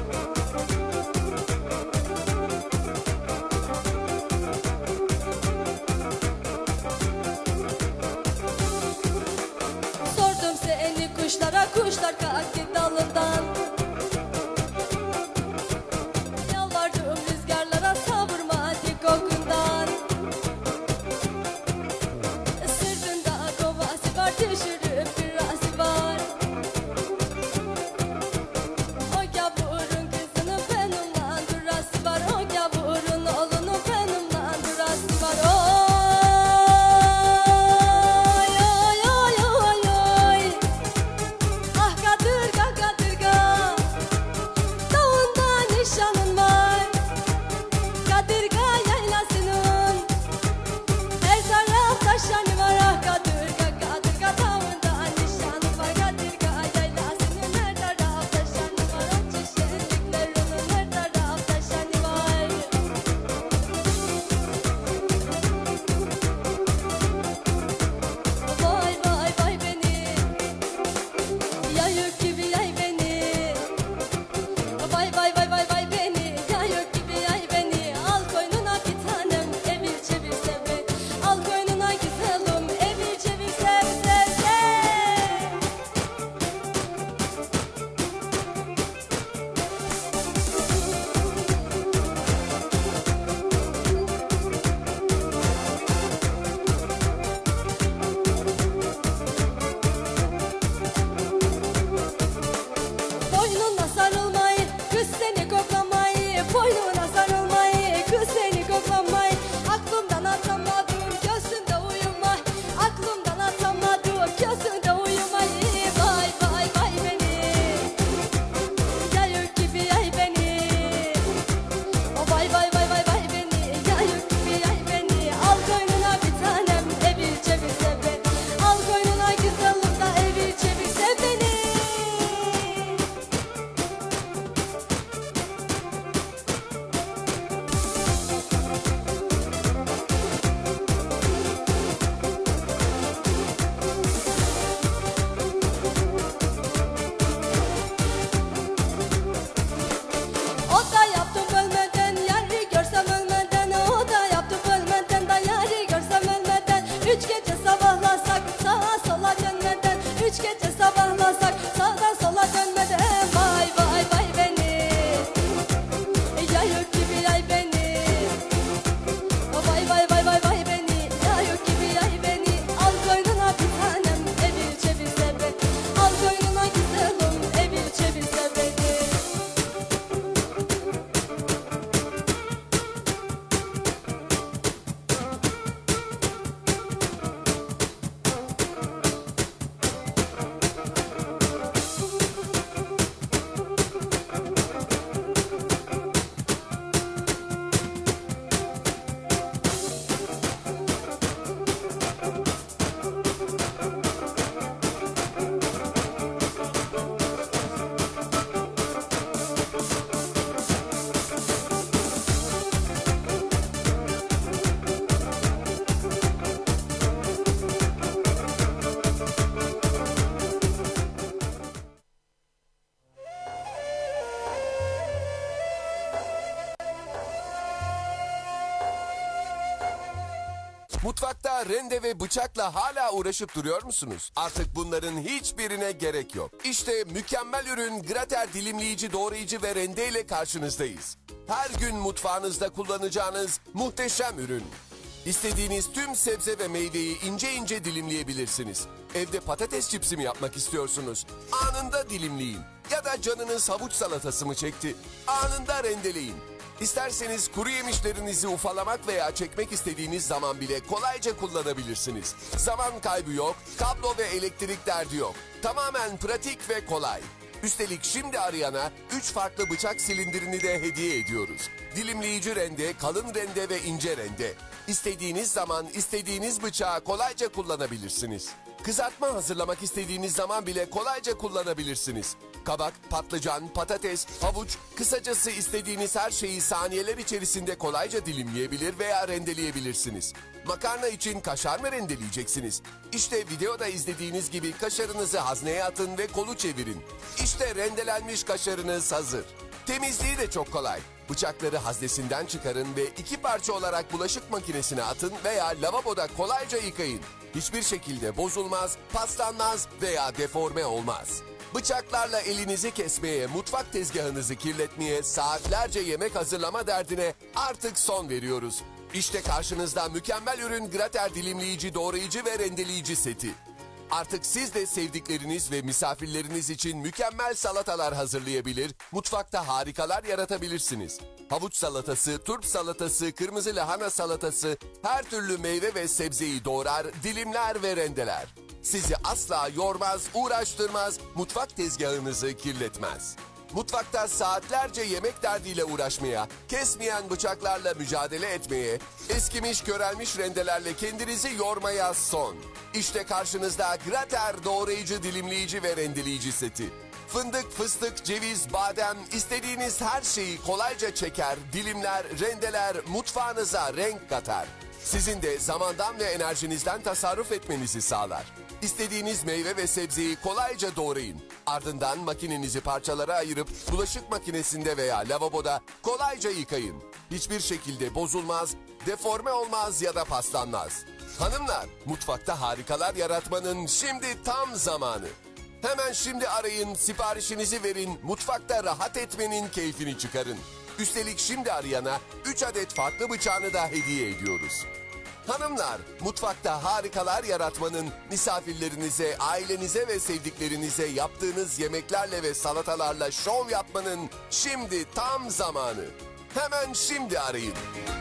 Speaker 5: Mutfakta rende ve bıçakla hala uğraşıp duruyor musunuz? Artık bunların hiçbirine gerek yok. İşte mükemmel ürün grater dilimleyici, doğrayıcı ve rende ile karşınızdayız. Her gün mutfağınızda kullanacağınız muhteşem ürün. İstediğiniz tüm sebze ve meyveyi ince ince dilimleyebilirsiniz. Evde patates çipsi mi yapmak istiyorsunuz? Anında dilimleyin. Ya da canınız havuç salatası mı çekti? Anında rendeleyin. İsterseniz kuru yemişlerinizi ufalamak veya çekmek istediğiniz zaman bile kolayca kullanabilirsiniz. Zaman kaybı yok, kablo ve elektrik derdi yok. Tamamen pratik ve kolay. Üstelik şimdi arayana 3 farklı bıçak silindirini de hediye ediyoruz. Dilimleyici rende, kalın rende ve ince rende. İstediğiniz zaman istediğiniz bıçağı kolayca kullanabilirsiniz. Kızartma hazırlamak istediğiniz zaman bile kolayca kullanabilirsiniz. Kabak, patlıcan, patates, havuç, kısacası istediğiniz her şeyi saniyeler içerisinde kolayca dilimleyebilir veya rendeleyebilirsiniz. Makarna için kaşar mı rendeleyeceksiniz? İşte videoda izlediğiniz gibi kaşarınızı hazneye atın ve kolu çevirin. İşte rendelenmiş kaşarınız hazır. Temizliği de çok kolay. Bıçakları haznesinden çıkarın ve 2 parça olarak bulaşık makinesine atın veya lavaboda kolayca yıkayın. Hiçbir şekilde bozulmaz, paslanmaz veya deforme olmaz. Bıçaklarla elinizi kesmeye, mutfak tezgahınızı kirletmeye, saatlerce yemek hazırlama derdine artık son veriyoruz. İşte karşınızda mükemmel ürün grater dilimleyici, doğrayıcı ve rendeleyici seti. Artık siz de sevdikleriniz ve misafirleriniz için mükemmel salatalar hazırlayabilir, mutfakta harikalar yaratabilirsiniz. Havuç salatası, turp salatası, kırmızı lahana salatası, her türlü meyve ve sebzeyi doğrar, dilimler ve rendeler. Sizi asla yormaz, uğraştırmaz, mutfak tezgahınızı kirletmez. Mutfakta saatlerce yemek derdiyle uğraşmaya, kesmeyen bıçaklarla mücadele etmeye, eskimiş körelmiş rendelerle kendinizi yormaya son. İşte karşınızda grater doğrayıcı, dilimleyici ve rendeleyici seti. Fındık, fıstık, ceviz, badem, istediğiniz her şeyi kolayca çeker, dilimler, rendeler, mutfağınıza renk katar. Sizin de zamandan ve enerjinizden tasarruf etmenizi sağlar. İstediğiniz meyve ve sebzeyi kolayca doğrayın. Ardından makinenizi parçalara ayırıp bulaşık makinesinde veya lavaboda kolayca yıkayın. Hiçbir şekilde bozulmaz, deforme olmaz ya da paslanmaz. Hanımlar, mutfakta harikalar yaratmanın şimdi tam zamanı. Hemen şimdi arayın, siparişinizi verin, mutfakta rahat etmenin keyfini çıkarın. Üstelik şimdi arayana 3 adet farklı bıçağını da hediye ediyoruz. Hanımlar, mutfakta harikalar yaratmanın, misafirlerinize, ailenize ve sevdiklerinize yaptığınız yemeklerle ve salatalarla şov yapmanın şimdi tam zamanı. Hemen şimdi arayın.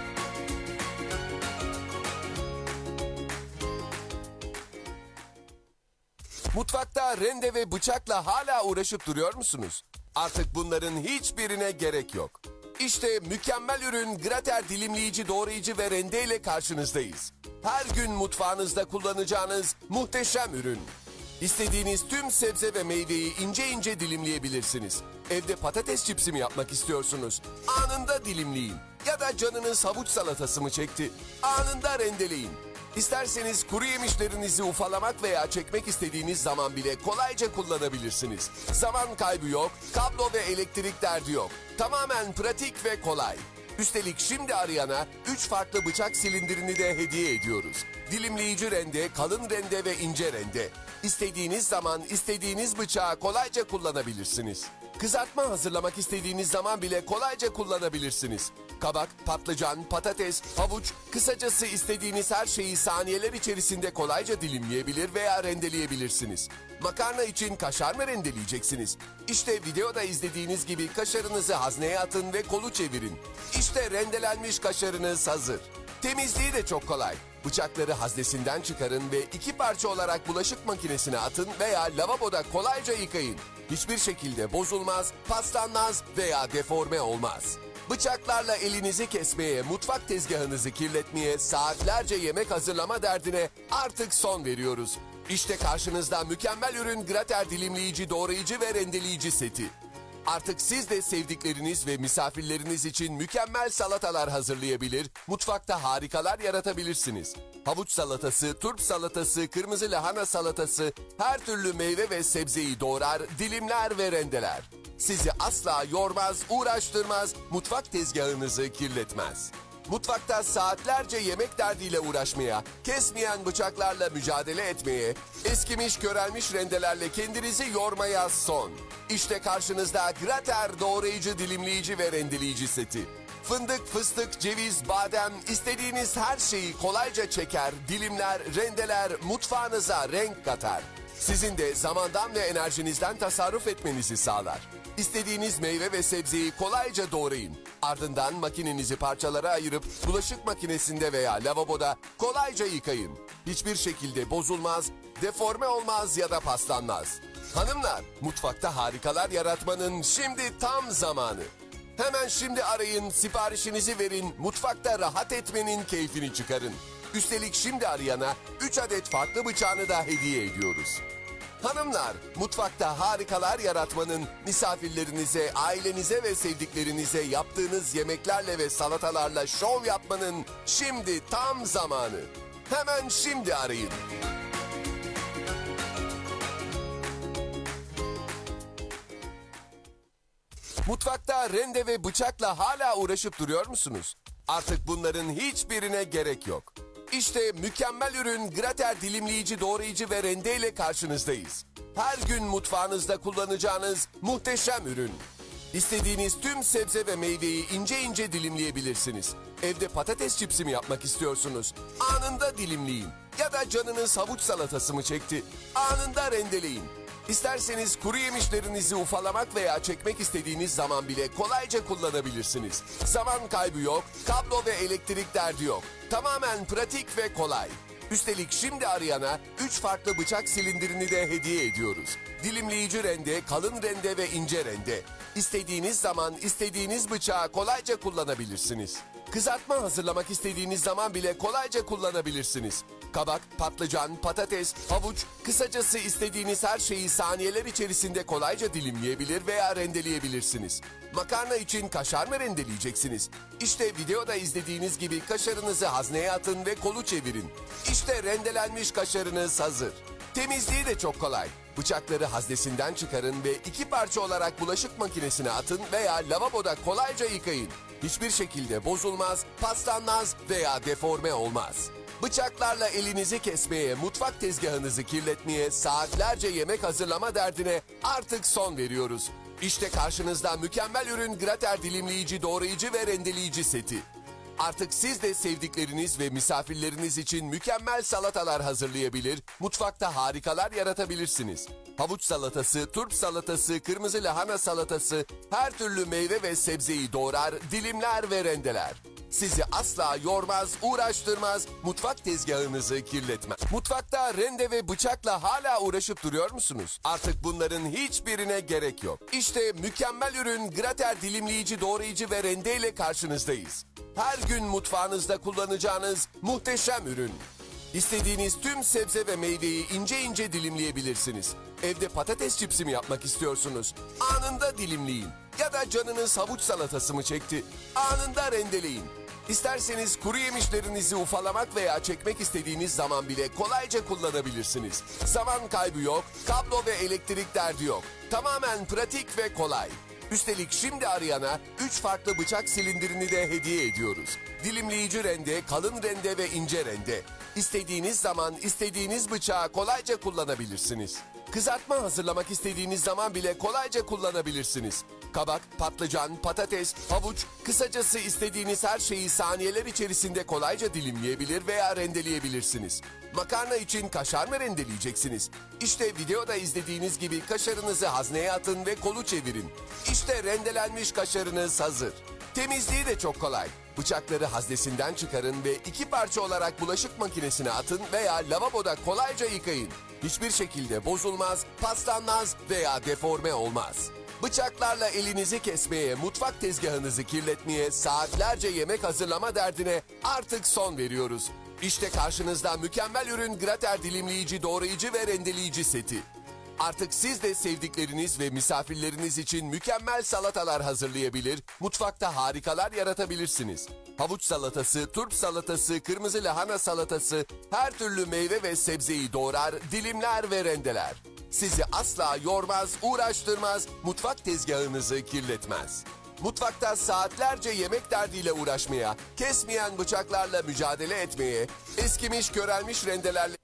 Speaker 5: Mutfakta rende ve bıçakla hala uğraşıp duruyor musunuz? Artık bunların hiçbirine gerek yok. İşte mükemmel ürün grater dilimleyici, doğrayıcı ve rende ile karşınızdayız. Her gün mutfağınızda kullanacağınız muhteşem ürün. İstediğiniz tüm sebze ve meyveyi ince ince dilimleyebilirsiniz. Evde patates çipsi mi yapmak istiyorsunuz? Anında dilimleyin. Ya da canınız havuç salatası mı çekti? Anında rendeleyin. İsterseniz kuru yemişlerinizi ufalamak veya çekmek istediğiniz zaman bile kolayca kullanabilirsiniz. Zaman kaybı yok, kablo ve elektrik derdi yok. Tamamen pratik ve kolay. Üstelik şimdi arayana 3 farklı bıçak silindirini de hediye ediyoruz. Dilimleyici rende, kalın rende ve ince rende. İstediğiniz zaman istediğiniz bıçağı kolayca kullanabilirsiniz. Kızartma hazırlamak istediğiniz zaman bile kolayca kullanabilirsiniz. Kabak, patlıcan, patates, havuç, kısacası istediğiniz her şeyi saniyeler içerisinde kolayca dilimleyebilir veya rendeleyebilirsiniz. Makarna için kaşar mı rendeleyeceksiniz? İşte videoda izlediğiniz gibi kaşarınızı hazneye atın ve kolu çevirin. İşte rendelenmiş kaşarınız hazır. Temizliği de çok kolay. Bıçakları haznesinden çıkarın ve 2 parça olarak bulaşık makinesine atın veya lavaboda kolayca yıkayın. Hiçbir şekilde bozulmaz, paslanmaz veya deforme olmaz. Bıçaklarla elinizi kesmeye, mutfak tezgahınızı kirletmeye, saatlerce yemek hazırlama derdine artık son veriyoruz. İşte karşınızda mükemmel ürün grater dilimleyici, doğrayıcı ve rendeleyici seti. Artık siz de sevdikleriniz ve misafirleriniz için mükemmel salatalar hazırlayabilir, mutfakta harikalar yaratabilirsiniz. Havuç salatası, turp salatası, kırmızı lahana salatası, her türlü meyve ve sebzeyi doğrar, dilimler ve rendeler. Sizi asla yormaz, uğraştırmaz, mutfak tezgahınızı kirletmez. Mutfakta saatlerce yemek derdiyle uğraşmaya, kesmeyen bıçaklarla mücadele etmeye, eskimiş körelmiş rendelerle kendinizi yormaya son. İşte karşınızda Grater doğrayıcı, dilimleyici ve rendeleyici seti. Fındık, fıstık, ceviz, badem, istediğiniz her şeyi kolayca çeker, dilimler, rendeler, mutfağınıza renk katar. Sizin de zamandan ve enerjinizden tasarruf etmenizi sağlar. İstediğiniz meyve ve sebzeyi kolayca doğrayın. Ardından makinenizi parçalara ayırıp bulaşık makinesinde veya lavaboda kolayca yıkayın. Hiçbir şekilde bozulmaz, deforme olmaz ya da paslanmaz. Hanımlar, mutfakta harikalar yaratmanın şimdi tam zamanı. Hemen şimdi arayın, siparişinizi verin, mutfakta rahat etmenin keyfini çıkarın. Üstelik şimdi arayana 3 adet farklı bıçağını da hediye ediyoruz. Hanımlar, mutfakta harikalar yaratmanın, misafirlerinize, ailenize ve sevdiklerinize yaptığınız yemeklerle ve salatalarla şov yapmanın şimdi tam zamanı. Hemen şimdi arayın. Mutfakta rende ve bıçakla hala uğraşıp duruyor musunuz? Artık bunların hiçbirine gerek yok. İşte mükemmel ürün Grater dilimleyici, doğrayıcı ve rende ile karşınızdayız. Her gün mutfağınızda kullanacağınız muhteşem ürün. İstediğiniz tüm sebze ve meyveyi ince ince dilimleyebilirsiniz. Evde patates çipsi mi yapmak istiyorsunuz? Anında dilimleyin. Ya da canınız havuç salatası mı çekti? Anında rendeleyin. İsterseniz kuru yemişlerinizi ufalamak veya çekmek istediğiniz zaman bile kolayca kullanabilirsiniz. Zaman kaybı yok, kablo ve elektrik derdi yok. Tamamen pratik ve kolay. Üstelik şimdi arayana 3 farklı bıçak silindirini de hediye ediyoruz. Dilimleyici rende, kalın rende ve ince rende. İstediğiniz zaman istediğiniz bıçağı kolayca kullanabilirsiniz. Kızartma hazırlamak istediğiniz zaman bile kolayca kullanabilirsiniz. Kabak, patlıcan, patates, havuç, kısacası istediğiniz her şeyi saniyeler içerisinde kolayca dilimleyebilir veya rendeleyebilirsiniz. Makarna için kaşar mı rendeleyeceksiniz? İşte videoda izlediğiniz gibi kaşarınızı hazneye atın ve kolu çevirin. İşte rendelenmiş kaşarınız hazır. Temizliği de çok kolay. Bıçakları haznesinden çıkarın ve 2 parça olarak bulaşık makinesine atın veya lavaboda kolayca yıkayın. Hiçbir şekilde bozulmaz, paslanmaz veya deforme olmaz. Bıçaklarla elinizi kesmeye, mutfak tezgahınızı kirletmeye, saatlerce yemek hazırlama derdine artık son veriyoruz. İşte karşınızda mükemmel ürün Grater dilimleyici, doğrayıcı ve rendeleyici seti. Artık siz de sevdikleriniz ve misafirleriniz için mükemmel salatalar hazırlayabilir, mutfakta harikalar yaratabilirsiniz. Havuç salatası, turp salatası, kırmızı lahana salatası, her türlü meyve ve sebzeyi doğrar, dilimler ve rendeler. Sizi asla yormaz, uğraştırmaz, mutfak tezgahınızı kirletmez. Mutfakta rende ve bıçakla hala uğraşıp duruyor musunuz? Artık bunların hiçbirine gerek yok. İşte mükemmel ürün Grater dilimleyici, doğrayıcı ve rende ile karşınızdayız. Her gün mutfağınızda kullanacağınız muhteşem ürün. İstediğiniz tüm sebze ve meyveyi ince ince dilimleyebilirsiniz. Evde patates çipsi mi yapmak istiyorsunuz? Anında dilimleyin. Ya da canınız havuç salatası mı çekti? Anında rendeleyin. İsterseniz kuru yemişlerinizi ufalamak veya çekmek istediğiniz zaman bile kolayca kullanabilirsiniz. Zaman kaybı yok, kablo ve elektrik derdi yok. Tamamen pratik ve kolay. Üstelik şimdi arayana 3 farklı bıçak silindirini de hediye ediyoruz. Dilimleyici rende, kalın rende ve ince rende. İstediğiniz zaman istediğiniz bıçağı kolayca kullanabilirsiniz. Kızartma hazırlamak istediğiniz zaman bile kolayca kullanabilirsiniz. Kabak, patlıcan, patates, havuç, kısacası istediğiniz her şeyi saniyeler içerisinde kolayca dilimleyebilir veya rendeleyebilirsiniz. Makarna için kaşar mı rendeleyeceksiniz? İşte videoda izlediğiniz gibi kaşarınızı hazneye atın ve kolu çevirin. İşte rendelenmiş kaşarınız hazır. Temizliği de çok kolay. Bıçakları haznesinden çıkarın ve 2 parça olarak bulaşık makinesine atın veya lavaboda kolayca yıkayın. Hiçbir şekilde bozulmaz, paslanmaz veya deforme olmaz. Bıçaklarla elinizi kesmeye, mutfak tezgahınızı kirletmeye, saatlerce yemek hazırlama derdine artık son veriyoruz. İşte karşınızda mükemmel ürün Grater dilimleyici, doğrayıcı ve rendeleyici seti. Artık siz de sevdikleriniz ve misafirleriniz için mükemmel salatalar hazırlayabilir, mutfakta harikalar yaratabilirsiniz. Havuç salatası, turp salatası, kırmızı lahana salatası, her türlü meyve ve sebzeyi doğrar, dilimler ve rendeler. Sizi asla yormaz, uğraştırmaz, mutfak tezgahınızı kirletmez. Mutfakta saatlerce yemek derdiyle uğraşmaya, kesmeyen bıçaklarla mücadele etmeye, eskimiş körelmiş rendelerle...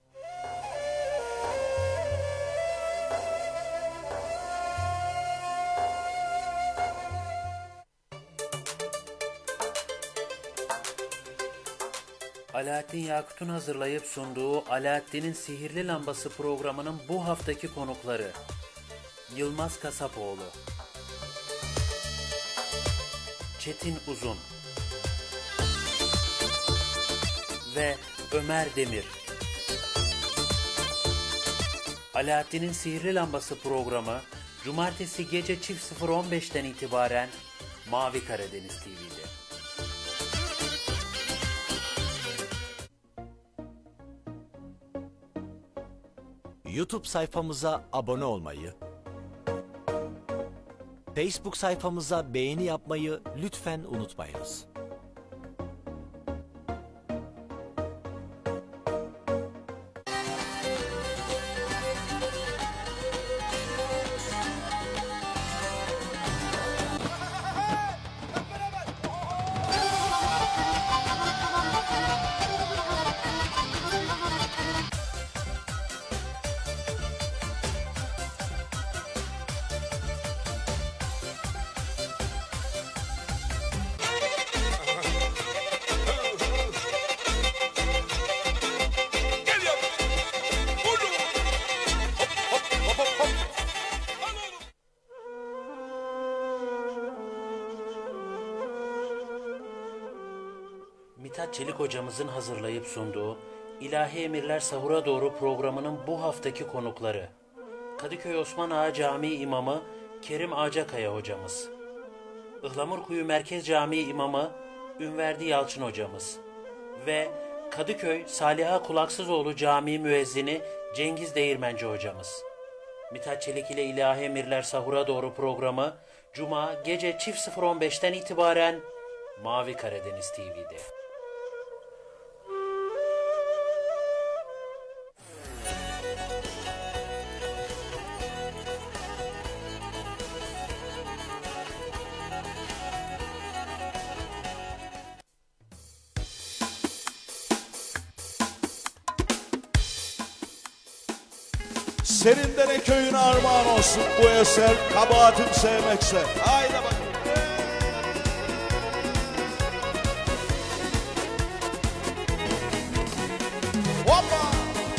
Speaker 1: Alaaddin Yakut'un hazırlayıp sunduğu Alaaddin'in Sihirli Lambası programının bu haftaki konukları: Yılmaz Kasapoğlu, Çetin Uzun ve Ömer Demir. Alaaddin'in Sihirli Lambası programı Cumartesi gece çift 0.15'ten itibaren Mavi Karadeniz TV'de.
Speaker 6: YouTube sayfamıza abone olmayı, Facebook sayfamıza beğeni yapmayı lütfen unutmayınız.
Speaker 1: Mithat Çelik hocamızın hazırlayıp sunduğu İlahi Emirler Sahura Doğru programının bu haftaki konukları: Kadıköy Osman Ağa Camii İmamı Kerim Ağcakaya hocamız, Ihlamurkuyu Merkez Camii İmamı Ünverdi Yalçın hocamız ve Kadıköy Saliha Kulaksızoğlu Camii Müezzini Cengiz Değirmenci hocamız. Mithat Çelik ile İlahi Emirler Sahura Doğru programı Cuma gece çift 0.15'ten itibaren Mavi Karadeniz TV'de.
Speaker 2: Serindere köyüne armağan olsun bu eser, kabahatim sevmekse. Haydi bakalım. Hoppa!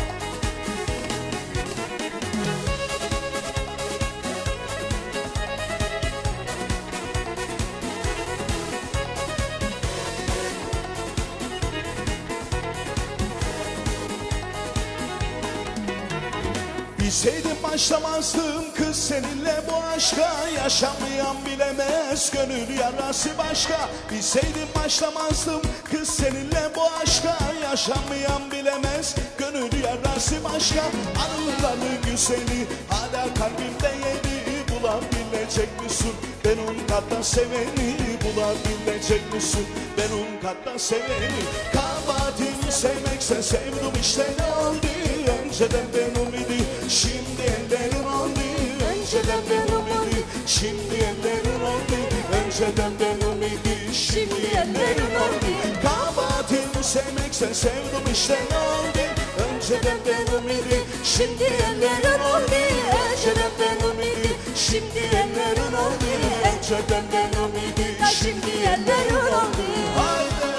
Speaker 2: Bilseydim başlamazdım kız seninle bu aşka, yaşamayan bilemez gönül yarası başka. Bilseydim başlamazdım kız seninle bu aşka, yaşamayan bilemez gönül yarası başka. Anıların güzeli hala kalbimde yeri, bulabilecek misin ben on kadar seveni, bulabilecek misin ben on kadar seveni. Kabahatimi sevmekse sevdim işte ne oldu, önceden ben umidi, şimdi ellerin oldu. Önceden ben umidi, şimdi ellerin oldu. Önceden ben umidi, şimdi ellerin oldu. Kabahatimi sevmekse sevdim işte ne oldu, önceden ben umidi, şimdi ellerin oldu. Önceden ben umidi, şimdi ellerin oldu. Önceden ben umidi, şimdi ellerin oldu. Haydi.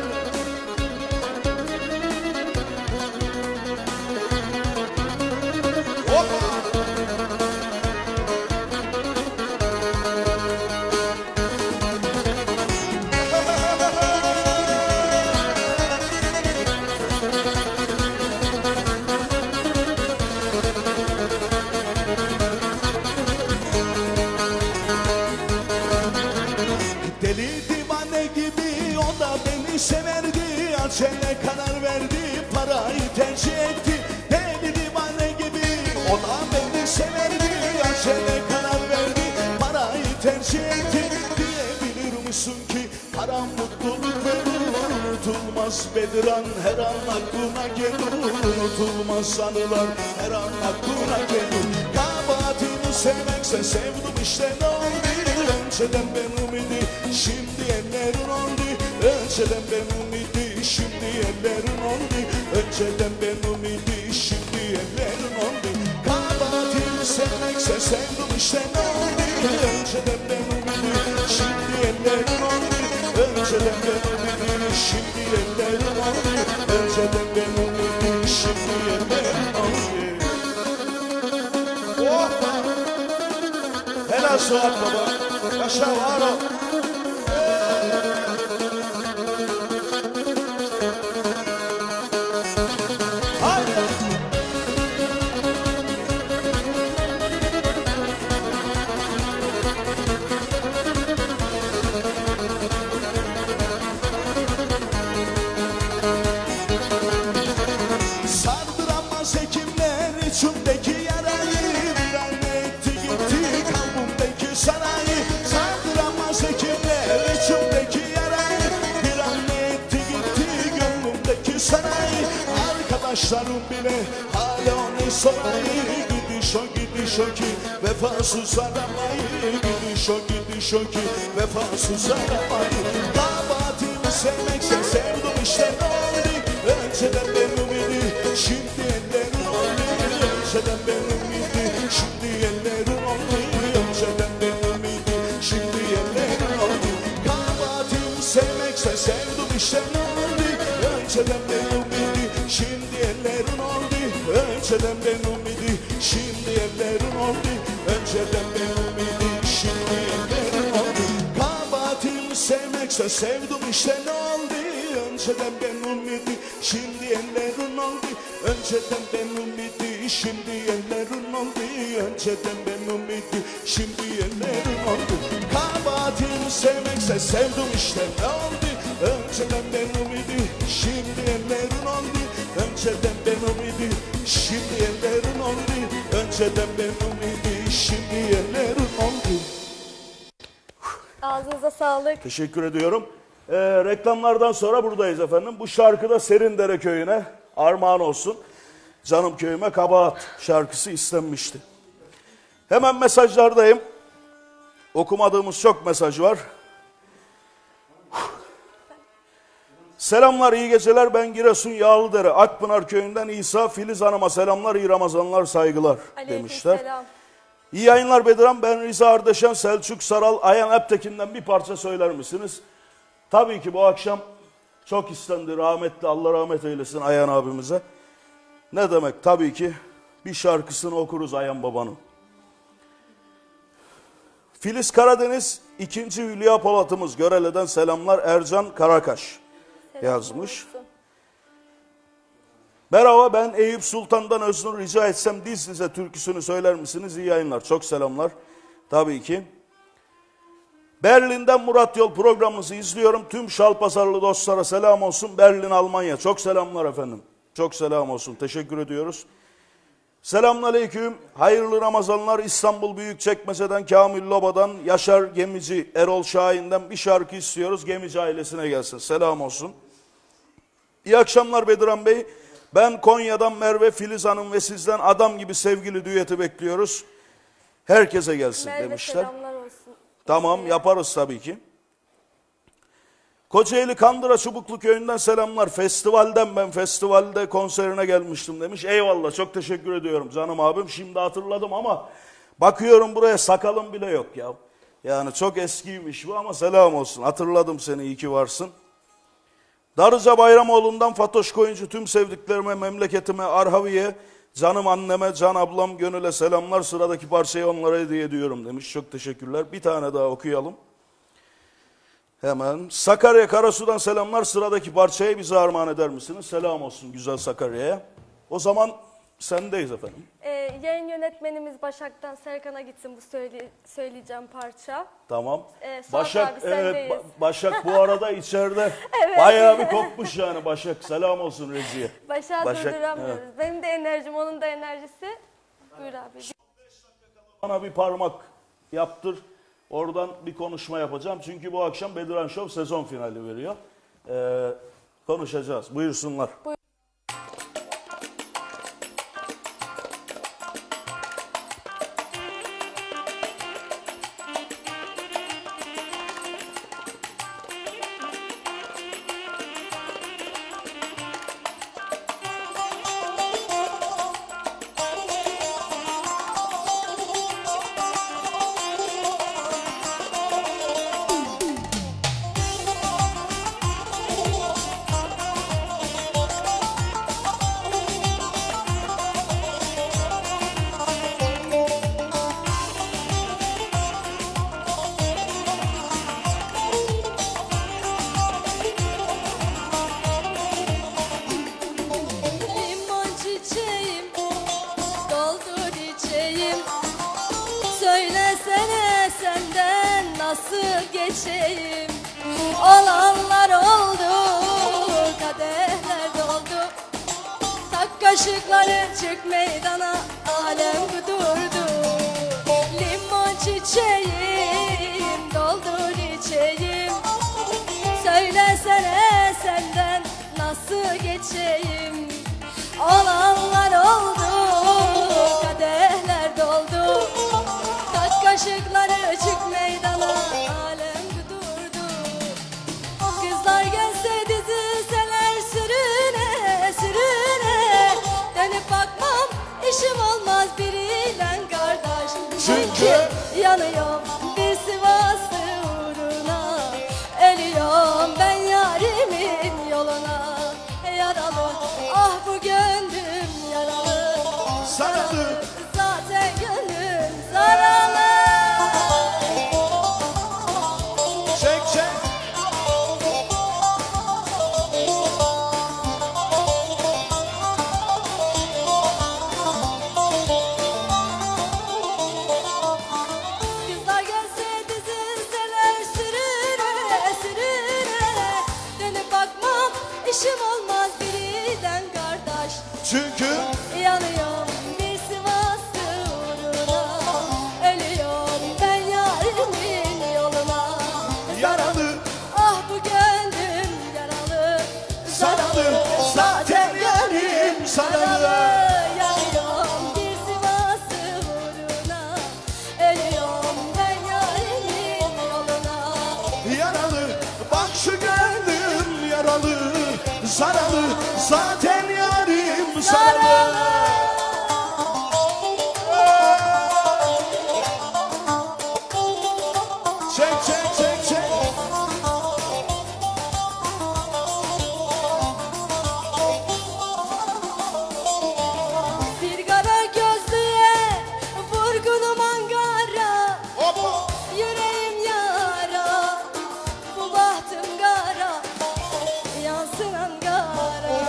Speaker 2: Deli divane gibi o da beni severdi, acele karar verdi, parayı tercih etti. Deli divane gibi o da beni severdi, acele karar verdi, parayı tercih etti. Diyebilir misin ki para mutluluk verir, unutulmaz Bedran her an aklına gelir, unutulmaz anılar her an aklına gelir. Kabahatimi sevmekse sevdim işte ne oldu, önceden benim idi, şimdi ellerin oldu. Önceden benim idi, şimdi ellerin oldu. Önceden benim idi, şimdi ellerin oldu. Kabahatim sevmekse sevdim işte ne oldu? Önceden benim idi, şimdi ellerin oldu. Önceden benim idi, şimdi ellerin oldu. Önceden benim idi, şimdi ellerin oldu. Hoppa! Helal Suat baba. Yaşa var ol. Haydi. Sardıramaz hekimler içimdeki yarayı, bir an etti gitti kalbimdeki sarayı. Sardıramaz hekimler içimdeki yarayı, bir an etti gitti gönlümdeki sarayı. Arkadaşlarım bile hala onu sorayı, gidiş o ki vefasız aramayı, gidiş o ki vefasız aramayı. Kabahatimi sevmekse sevdim işte ne oldu? Önceden benim idi, şimdi ellerin oldu. Önceden benim idi, şimdi ellerin oldu. Önceden benim idi, şimdi ellerin oldu. Kabahatimi sevmekse sevdim işte ne oldu? Önceden benim idi, şimdi ellerin oldu. Önceden benim idi, şimdi ellerin oldu. Önceden benim idi, şimdi ellerin oldu. Kabahatimi sevmekse sevdim işte ne oldu? Önceden benim idi, şimdi ellerin oldu. Önceden benim idi, şimdi ellerin oldu. Önceden benim idi, şimdi ellerin oldu. Kabahatimi sevmekse sevdim işte ne oldu? Önceden benim idi, şimdi ellerin oldu. Önceden benim idi, şimdi ellerin oldu. Önceden benim idi, şimdi ellerin oldu.
Speaker 4: Ağzınıza sağlık.
Speaker 2: Teşekkür ediyorum. Reklamlardan sonra buradayız efendim. Bu şarkı da Serindere köyüne armağan olsun. Canım köyüme kabahat şarkısı istenmişti. Hemen mesajlardayım. Okumadığımız çok mesaj var. Selamlar, iyi geceler. Ben Giresun Yağlıdere Akpınar köyünden İsa Filiz Hanım'a selamlar, iyi Ramazanlar, saygılar demişler.
Speaker 4: Aleykümselam.
Speaker 2: İyi yayınlar Bediran. Ben Rize Ardeşen, Selçuk Saral, Ayhan Eptekin'den bir parça söyler misiniz? Tabii ki bu akşam çok istendi, rahmetli, Allah rahmet eylesin Ayhan abimize. Ne demek, tabii ki bir şarkısını okuruz Ayhan babanın. Filiz Karadeniz, 2. Hülya Polat'ımız Görele'den selamlar, Ercan Karakaş yazmış. Merhaba, ben Eyüp Sultan'dan Öznur, rica etsem diz dize türküsünü söyler misiniz? İyi yayınlar, çok selamlar. Tabii ki. Berlin'den Murat Yol programımızı izliyorum. Tüm Şalpazarlı dostlara selam olsun. Berlin, Almanya. Çok selamlar efendim. Çok selam olsun. Teşekkür ediyoruz. Selamünaleyküm. Hayırlı Ramazanlar. İstanbul Büyükçekmece'den Kamil Loba'dan Yaşar Gemici, Erol Şahin'den bir şarkı istiyoruz. Gemici ailesine gelsin. Selam olsun. İyi akşamlar Bediran Bey. Ben Konya'dan Merve Filiz Hanım ve sizden adam gibi sevgili düeti bekliyoruz. Herkese gelsin
Speaker 4: Merve
Speaker 2: demişler.
Speaker 4: selamlar olsun.
Speaker 2: Tamam, yaparız tabii ki. Kocaeli Kandıra Çubuklu köyünden selamlar. Festivalden, ben festivalde konserine gelmiştim demiş. Eyvallah, çok teşekkür ediyorum canım abim. Şimdi hatırladım ama bakıyorum buraya sakalım bile yok ya. Yani çok eskiymiş bu ama selam olsun. Hatırladım seni, iyi ki varsın. Darıca Bayramoğlu'ndan Fatoş Koyuncu, tüm sevdiklerime, memleketime, Arhavi'ye, canım anneme, can ablam, gönüle selamlar. Sıradaki parçayı onlara hediye ediyorum demiş. Çok teşekkürler. Bir tane daha okuyalım. Hemen. Sakarya Karasu'dan selamlar. Sıradaki parçayı bize armağan eder misiniz? Selam olsun güzel Sakarya'ya. O zaman sendeyiz efendim.
Speaker 4: Yayın yönetmenimiz Başak'tan Serkan'a gitsin bu söyleyeceğim parça.
Speaker 2: Tamam.
Speaker 4: Suat
Speaker 2: Başak,
Speaker 4: abi, sendeyiz.
Speaker 2: Başak bu arada içeride bayağı bir kopmuş yani Başak. Selam olsun Rezi'ye.
Speaker 4: Başak'ı
Speaker 2: Başak,
Speaker 4: durduramıyoruz.
Speaker 2: evet.
Speaker 4: Benim de enerjim, onun da enerjisi. Buyur abi.
Speaker 2: Bana bir parmak yaptır. Oradan bir konuşma yapacağım. Çünkü bu akşam Bediran Show sezon finali veriyor. Konuşacağız. Buyursunlar.
Speaker 3: nasıl geçeyim? Olanlar oldu, kadehler doldu. Tak kaşıkları çık meydana, alem kudurdu. Limon çiçeğim, doldur içeyim. Söylesene senden nasıl geçeyim? Olanlar oldu, kadehler doldu. Tak kaşıkları çık meydana, alem kudurdu. Kızlar gelse dizilseler sürüne sürüne, dönüp bakmam işim olmaz biriyle kardeş. Çünkü yanıyorum bir Sivaslı uğruna, ölüyorum ben yarimin yoluna. Yaralı, ah bu gönlüm yaralı,
Speaker 2: Sarılı.
Speaker 3: zaten gönlüm zaralı.
Speaker 2: Çek çek.
Speaker 3: Kızlar gelse dizilseler sürüne sürüne, dönüp bakmam işim olmaz birinden kardeş.
Speaker 2: Çünkü
Speaker 3: Yanıyorum bir Sivaslı uğruna, ölüyorum ben yarimin yoluna.
Speaker 2: yaralı,
Speaker 3: Ah bu gönlüm yaralı,
Speaker 2: saralı, zaten yarim saralı.
Speaker 3: Yanıyorum bir Sivaslı uğruna, ölüyorum ben yarimin yoluna.
Speaker 2: Yaralı, bak şu gönlüm yaralı, saralı, zaten yarim saralı. Çek çek çek çek.
Speaker 3: Bir kara gözlüye vurgunum Ankara,
Speaker 2: Hoppa.
Speaker 3: yüreğim yara, bu bahtım kara, yansın Ankara.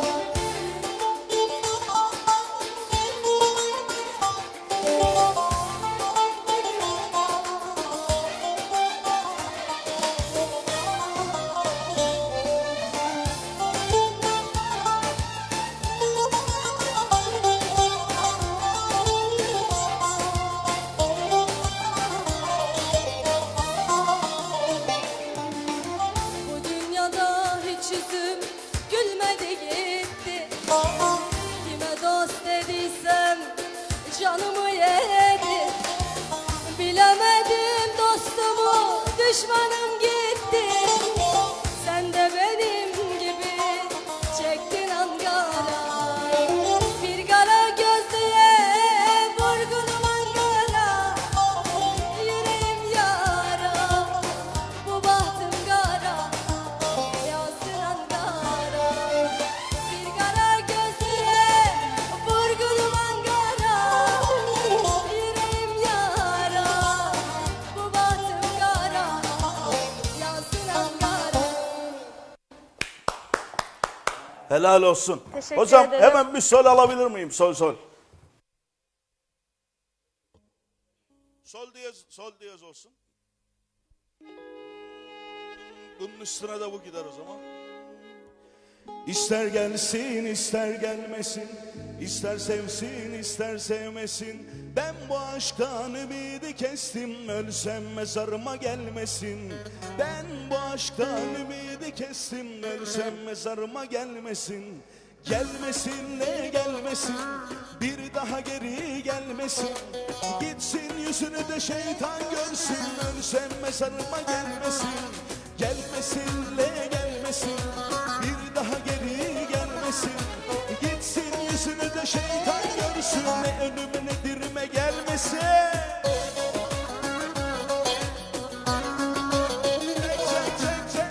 Speaker 3: Bu dünyada hiç yüzüm gülmedi gitti. Kime dost dediysem canımı yedi. Bilemedim dostumu, düşmanım gitti. Sen de benim gibi çektin Ankara. Bir kara gözlüye vurgunum Ankara, yüreğim yara, bu bahtım kara, yansın Ankara. Bir kara gözlüye vurgunum Ankara, yüreğim yara, bu bahtım kara, yansın Ankara.
Speaker 2: Helal olsun.
Speaker 4: Teşekkür
Speaker 2: Hocam
Speaker 4: ederim.
Speaker 2: hemen bir sol alabilir miyim? Sol sol. Sol diyez olsun. Bunun üstüne de bu gider o zaman. İster gelsin ister gelmesin, ister sevsin ister sevmesin, ben bu aşktan ümidi kestim, ölsem mezarıma gelmesin. Ben bu aşktan ümidi kestim, ölsem mezarıma gelmesin. Gelmesin ne gelmesin, bir daha geri gelmesin. Gitsin yüzünü de şeytan görsün, ölsem mezarıma gelmesin. Gelmesin ne gelmesin, bir daha geri gelmesin. Gitsin yüzünü de şeytan görsün, ne önüme ne dirime gelmesin. Çek, çek, çek.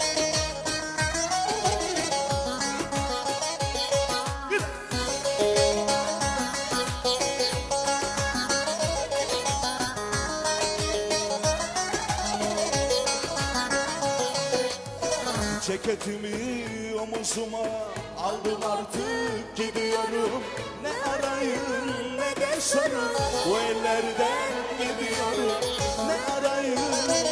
Speaker 2: Ceketimi omuzuma aldım, artık gidiyorum. Ne arayın ne de sorun, bu ellerden gidiyorum. Ne arayın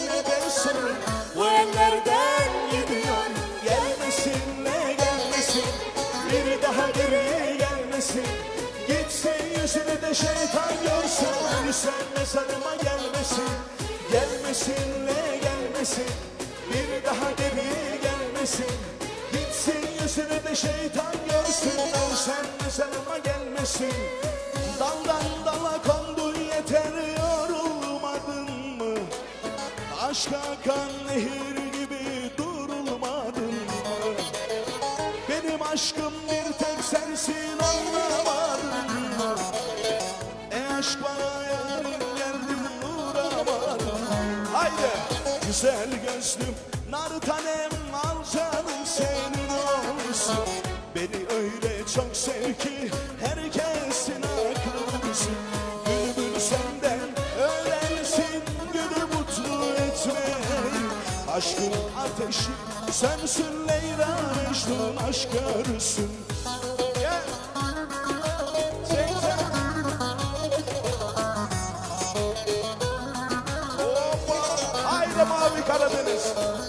Speaker 2: olsun. Bu ellerden gidiyor, gelmesinle gelmesin, bir daha geriye gelmesin. Gitsin yüzünü de şeytan görsün, sen mezarıma gelmesin. Gelmesinle gelmesin, bir daha geriye gelmesin. Gitsin yüzünü de şeytan görsün, sen mezarıma gelmesin. Daldan dala kondun yeter, yorulmadın mı? Aşka akan nehir gibi durulmadın mı? Benim aşkım bir tek sensin, anlamadın mı? Aşk bana yarın geldim, uğramadım. Haydi güzel gözlüm, nar tanem, al canım senin olsun. Beni öyle çok sev ki herkesin aklısın. Bülbül senden öğrensin gülü mutlu etmeyi. Aşkın ateşi sönsün, Leyla Mecnun aşk arısın. Gel. Haydi Mavi Karadeniz.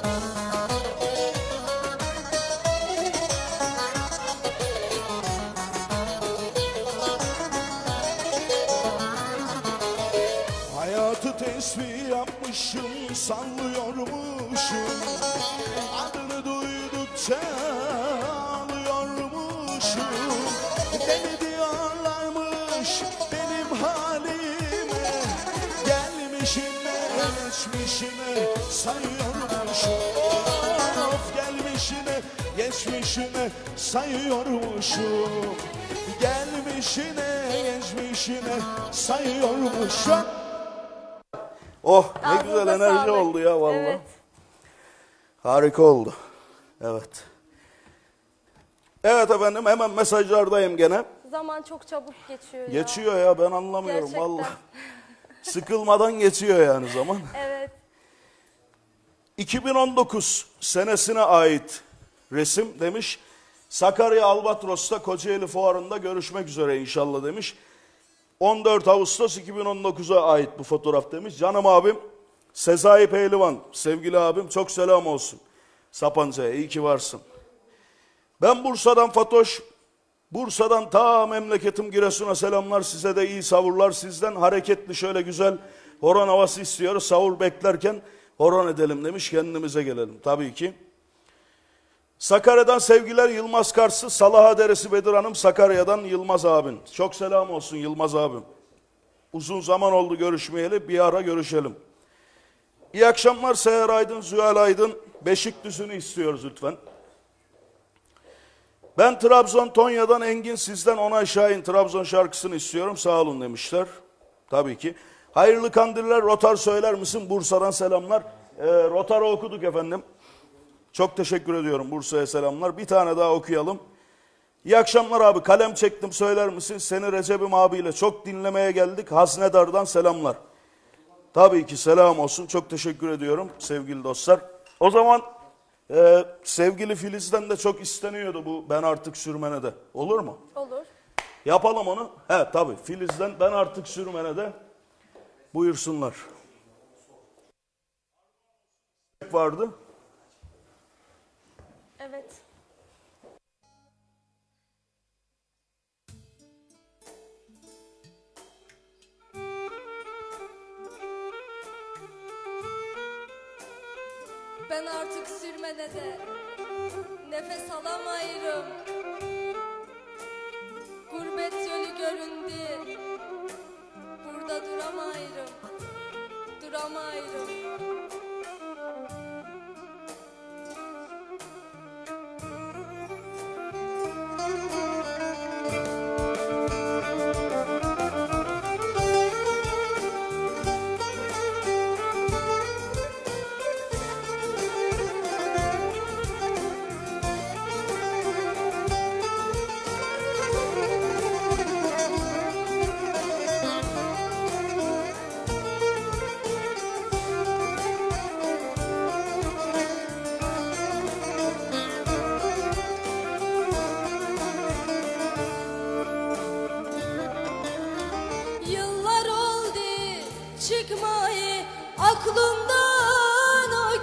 Speaker 2: Hayatı tesbih yapmışım, sallıyormuşum. Adını duydukça ağlıyormuşum. Deli diyorlarmış benim halime, gelmişine geçmişine sayıyormuşum. Of, gelmişine geçmişine sayıyormuşum. Gelmişine geçmişine sayıyormuşum. Oh, ne
Speaker 4: Ağzınıza
Speaker 2: güzel enerji
Speaker 4: sağlık.
Speaker 2: oldu ya vallahi.
Speaker 4: Evet.
Speaker 2: Harika oldu. Evet. Evet efendim, hemen mesajlardayım gene.
Speaker 4: Zaman çok çabuk geçiyor ya.
Speaker 2: Geçiyor ya, ben anlamıyorum
Speaker 4: Gerçekten.
Speaker 2: vallahi. Sıkılmadan geçiyor yani zaman.
Speaker 4: Evet.
Speaker 2: 2019 senesine ait resim demiş. Sakarya Albatros'ta Kocaeli Fuarı'nda görüşmek üzere inşallah demiş. 14 Ağustos 2019'a ait bu fotoğraf demiş. Canım abim Sezai Pehlivan, sevgili abim, çok selam olsun. Sapanca'ya iyi ki varsın. Ben Bursa'dan Fatoş. Bursa'dan ta memleketim Giresun'a selamlar, size de iyi savurlar. Sizden hareketli şöyle güzel horon havası istiyoruz. Savur beklerken horon edelim demiş, kendimize gelelim tabii ki. Sakarya'dan sevgiler Yılmaz Karsı, Salaha Deresi Bedir Hanım, Sakarya'dan Yılmaz abim. Çok selam olsun Yılmaz abim. Uzun zaman oldu görüşmeyeli, bir ara görüşelim. İyi akşamlar Seher Aydın, Zühal Aydın. Beşikdüzü'nü istiyoruz lütfen. Ben Trabzon Tonya'dan Engin, sizden Onay Şahin Trabzon şarkısını istiyorum, sağ olun demişler. Tabii ki. Hayırlı kandiller, rotar söyler misin? Bursa'dan selamlar. Rotarı okuduk efendim. Çok teşekkür ediyorum, Bursa'ya selamlar. Bir tane daha okuyalım. İyi akşamlar abi, kalem çektim söyler misin? Seni Recep'im abiyle çok dinlemeye geldik. Haznedar'dan selamlar. Tabii ki selam olsun, çok teşekkür ediyorum sevgili dostlar. O zaman sevgili Filiz'den de çok isteniyordu bu Ben Artık Sürmene de. Olur mu?
Speaker 4: Olur.
Speaker 2: Yapalım onu. He tabii, Filiz'den Ben Artık Sürmene de buyursunlar. Vardı.
Speaker 4: Evet. Ben artık sürmene de nefes alamayırım. Gurbet yolu göründü, burada duramayırım, duramayırım. Yıllar oldu çıkmayı aklımdan o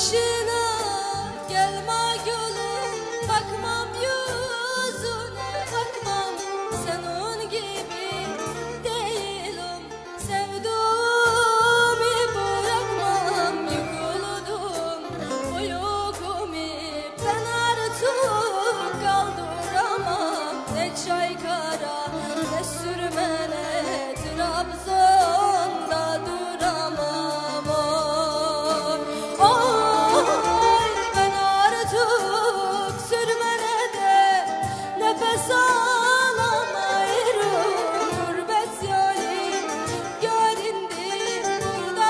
Speaker 3: başına gelme gülüm, bakmam yüzüne, bakmam senin gibi değilim. Sevduğumu bırakmam, yıkıldım o yükümü ben artık kaldıramam. Ne Çaykara ne Sürmene, Trabzon'da duramam. Oy ben artık Sürmene'de nefes alamıyorum. Gurbet yolu göründü, burada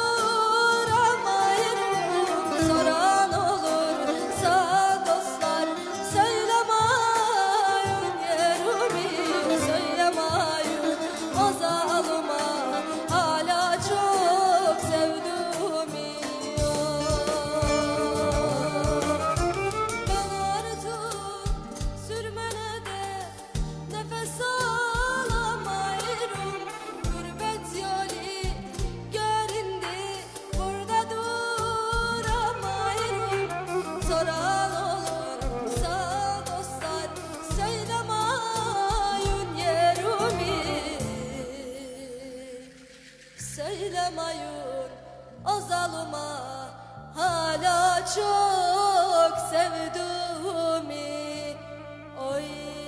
Speaker 3: duramıyorum. Soran olursa dostlar, söylemeyin yerimi, söylemeyin o zalıma, hala çok sevdiğimi. Ben artık Sürmene'de nefes alamıyorum. Gurbet yolu göründü, burada duramıyorum. Soran olursa dostlar, söylemeyin yerimi, söylemeyin o zalıma, hala çok sevdiğimi. Oy.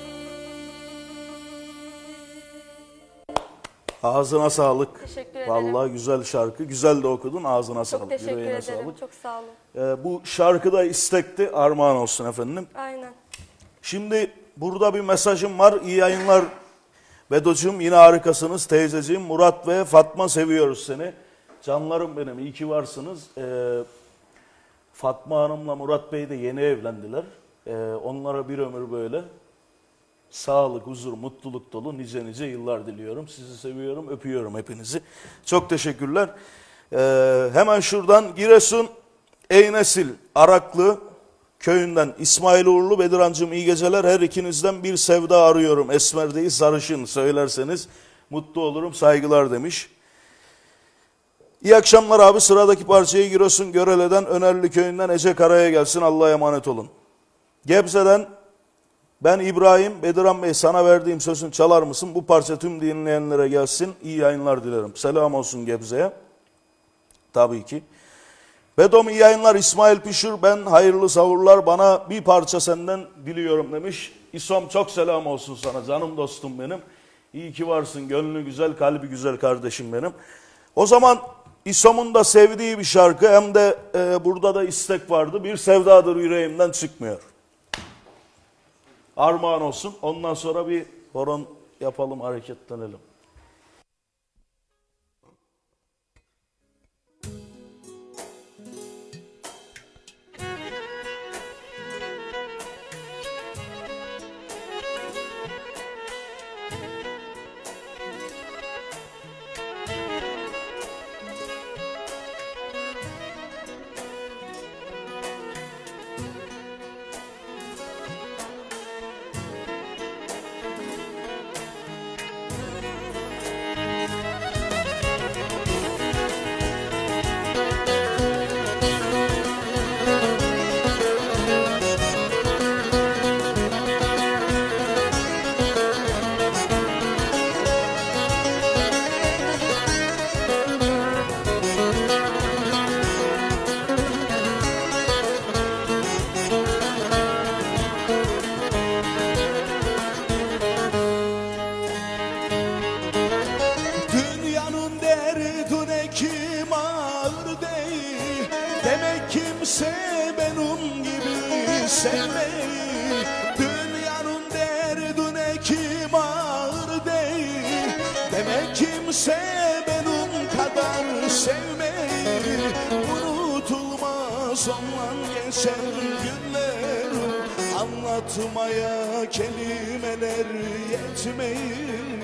Speaker 2: Ağzına sağlık.
Speaker 4: Teşekkür ederim.
Speaker 2: Vallahi güzel şarkı. Güzel de okudun. Ağzına
Speaker 4: Çok
Speaker 2: sağlık.
Speaker 4: teşekkür
Speaker 2: Yüreğine
Speaker 4: ederim.
Speaker 2: sağlık.
Speaker 4: Çok sağ olun.
Speaker 2: Bu şarkı da istekti. Armağan olsun efendim.
Speaker 4: Aynen.
Speaker 2: Şimdi burada bir mesajım var. İyi yayınlar Bedo'cum. Yine harikasınız. Teyzeciğim Murat ve Fatma seviyoruz seni. Canlarım benim. İyi ki varsınız. Fatma Hanım'la Murat Bey de yeni evlendiler. Onlara bir ömür böyle sağlık, huzur, mutluluk dolu nice nice yıllar diliyorum. Sizi seviyorum, öpüyorum hepinizi. Çok teşekkürler. Hemen şuradan Giresun Eynesil Araklı köyünden İsmail Uğurlu, Bedirancığım iyi geceler. Her ikinizden bir sevda arıyorum. Esmer değil sarışın söylerseniz mutlu olurum. Saygılar demiş. İyi akşamlar abi. Sıradaki parçayı Giresun Görele'den Önerli köyünden Ece Kara'ya gelsin. Allah'a emanet olun. Gebze'den ben İbrahim, Bediran Bey sana verdiğim sözün çalar mısın? Bu parça tüm dinleyenlere gelsin. İyi yayınlar dilerim. Selam olsun Gebze'ye. Tabii ki. Bedom iyi yayınlar. İsmail Pişur ben hayırlı savurlar. Bana bir parça senden diliyorum demiş. İsom çok selam olsun sana canım dostum benim. İyi ki varsın. Gönlü güzel, kalbi güzel kardeşim benim. O zaman İsom'un da sevdiği bir şarkı hem de burada da istek vardı. Bir sevdadır yüreğimden çıkmıyor. Armağan olsun. Ondan sonra bir horon yapalım, hareketlenelim. sevmeyi, dünyanın derdine kim ağır değil. Demek kimse benim kadar sevmeyi, unutulmaz olan geçen günlerim, anlatmaya kelimeler yetmeyi.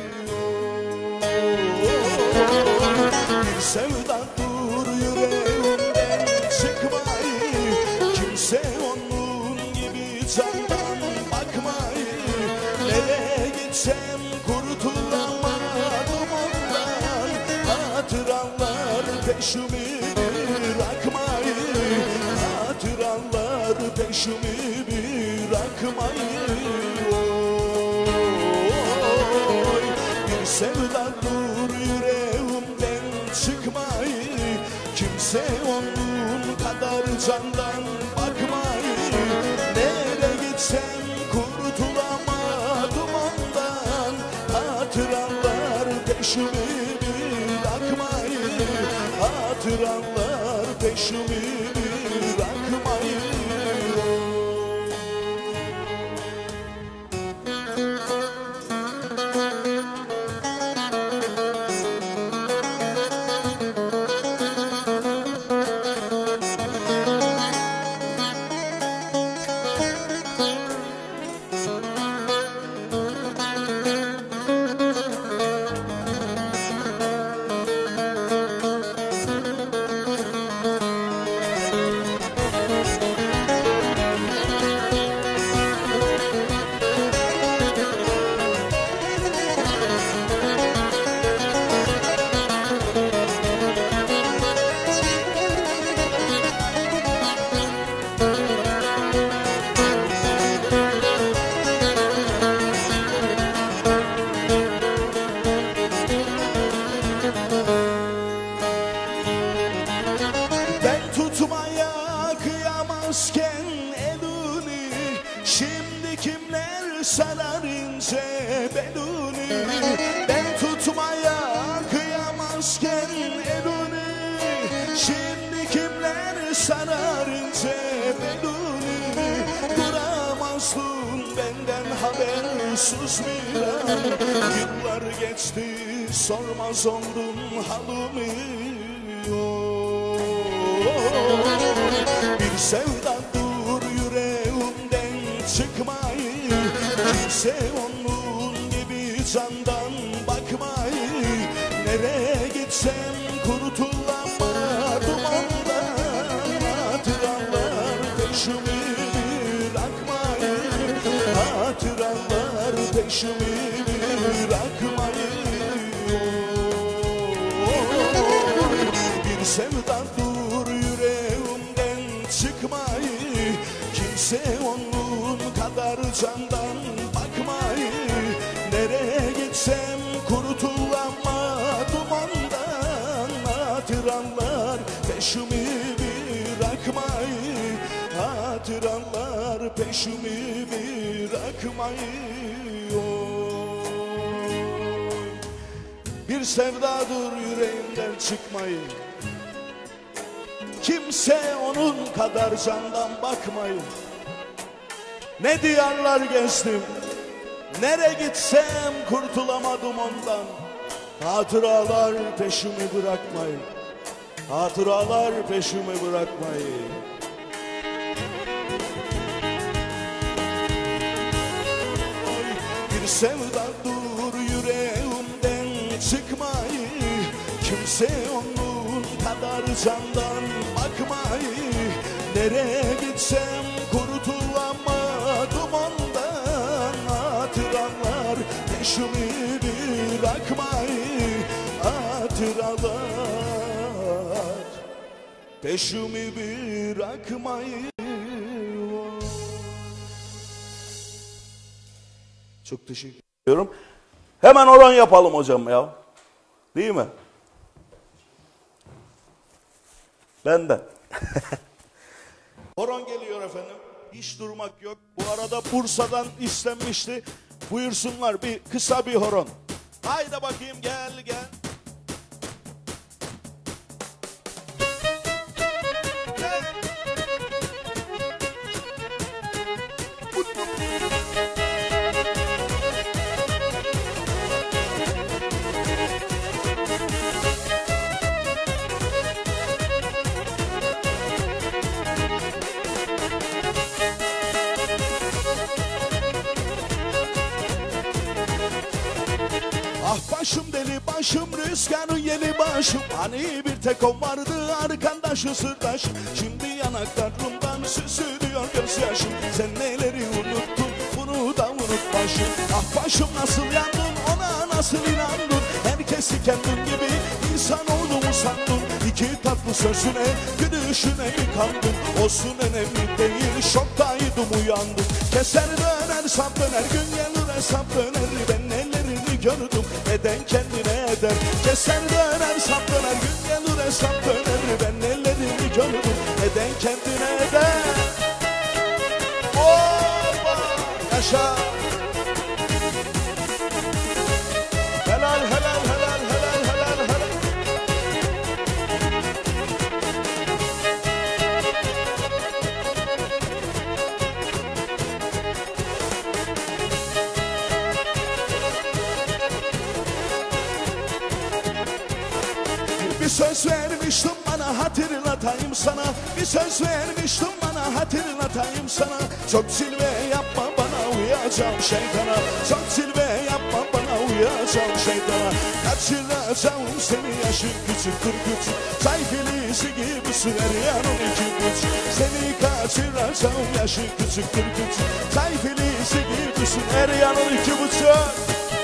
Speaker 2: Bir sevdadır yüreğimden çıkmayı, kimse onun gibi candan bakmayı. Nereye gitsem kurtulamadım ondan, hatıralar peşimi bırakmayı. sevdadır yüreğimden çıkmayı, kimse onun kadar candan bakmayı. Nereye gitsem kurtulamadım ondan, hatıralar peşimi bırakmayı, hatıralar peşimi bırakmayı. Ben tutmaya kıyamazken elini, şimdi kimler sarar ince belini. Ben tutmaya kıyamazken elini, şimdi kimler sarar ince belini. Duramazsın benden habersiz bir an, yıllar geçti sormaz oldum halimi. Bir sevdadır yüreğimden çıkmayı, kimse onun gibi candan bakmayı. Nereye gitsem kurtulamadım ondan, hatıralar peşimi bırakmayı, hatıralar peşimi bırakmayı. Bir sevdadır yüreğimden çıkmayı, kimse onun kadar candan bakmayı. Nereye gitsem kurtulamadım ondan, hatıralar peşimi bırakmayı, hatıralar peşimi bırakmayı. Bir sevdadır yüreğimden çıkmayı, kimse onun kadar candan bakmayı. Ne diyarlar gezdim, nereye gitsem kurtulamadım ondan. Hatıralar peşimi bırakmayı, hatıralar peşimi bırakmayı. Bir sevdadır yüreğimden çıkmayı, kimse onun kadar candan bakmayı. Nereye gitsem kurtulamadım ondan, hatıralar peşimi bırakmayı, hatıralar peşimi bırakmayı. Çok teşekkür ediyorum. Hemen oran yapalım hocam ya. Değil mi? Benden. Horon geliyor efendim. Hiç durmak yok. Bu arada Bursa'dan istenmişti. Buyursunlar kısa bir horon. Haydi bakayım gel. Gel. Ah başım deli başım rüzgarın yeli başım, hani bir tek o vardı arkadaşı sırdaşım. Şimdi yanaklarımdan süzülüyor gözyaşım, sen neleri unuttun bunu da unut başım. Ah başım nasıl yandın, ona nasıl inandın, herkesi kendin gibi insanoğlu mu sandın. İki tatlı sözüne gülüşüne mi kandın, olsun önemli değil şoktaydım uyandım. Keser döner sap döner, gün gelir hesap döner, ben ellerimi gördüm, eden kendine eder. Keser döner sap döner, gün gelir hesap döner. Ben ellerimi gördüm, eden kendine eder. Oba, yaşa. Helal helal helal helal helal helal. Bir söz vermiştim bana, hatırlatayım sana. Bir söz vermiştim bana, hatırlatayım sana. Çok cilve yapma bana, uyacağım şeytana. Çok cilve yapma bana, uyacağım şeytana. Kaçıracağım seni, yaşın küçüktür küçük. Çay filisi gibisin her yanın iki buçuk. Seni kaçıracağım, yaşın küçüktür küçük. Çay filisi gibisin her yanın iki buçuk.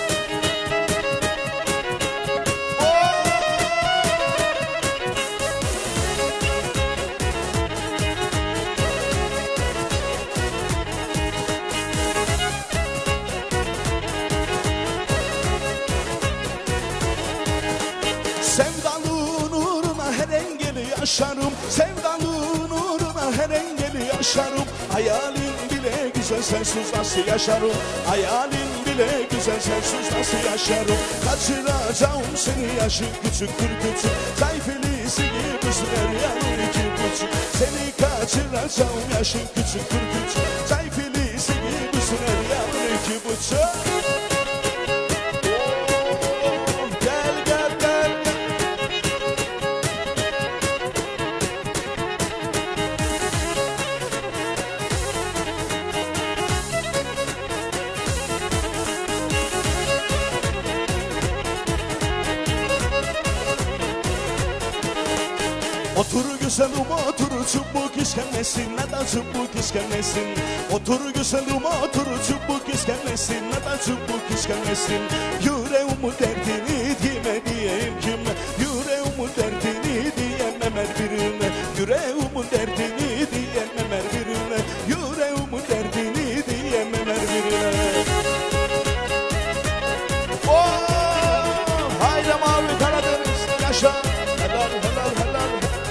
Speaker 2: Sevdalığın uğruna her engeli yaşarım. Sevdalığın uğruna her engeli yaşarım. Hayalin bile güzel, sensiz nasıl yaşarım? Hayalin bile güzel, sensiz nasıl yaşarım? Kaçıracağım seni, yaşın küçüktür küçük. Çay filisi gibisin her yanın iki buçuk. Seni kaçıracağım, yaşın küçüktür küçük. Çay filisi gibisin her yanın iki buçuk. Otur güzelim otur, çubuk iskemlesin, neden çubuk iskemlesin? Otur güzelim otur, çubuk iskemlesin, neden çubuk iskemlesin? Yüreğimin derdini dime diyeyim kim? Yüreğimin derdini diyemem her birine. Yüreğimin derdini diyemem her birine. Yüreğimin derdini diyemem her birine. Oh, haydi mavi Karadeniz, yaşa. Helal helal helal.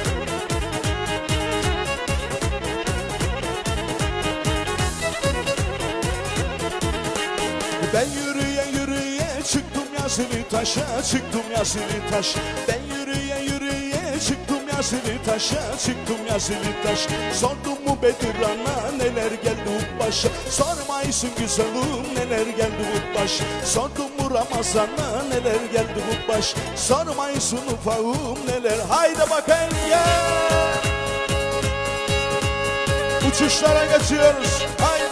Speaker 2: Ben yürüye yürüye çıktım yazılı taşa, çıktım yazılı taş. Ben yürüye yürüye çıktım yazılı taşa, çıktım yazılı taş. Sordum mu Bedirhan'a neler geldi başa? Sormaysın güzelim neler geldi baş. Sordum mu Ramazan'a neler geldi baş? Sormaysın ufağım neler. Haydi bakayım ya. Uçuşlara geçiyoruz. Haydi.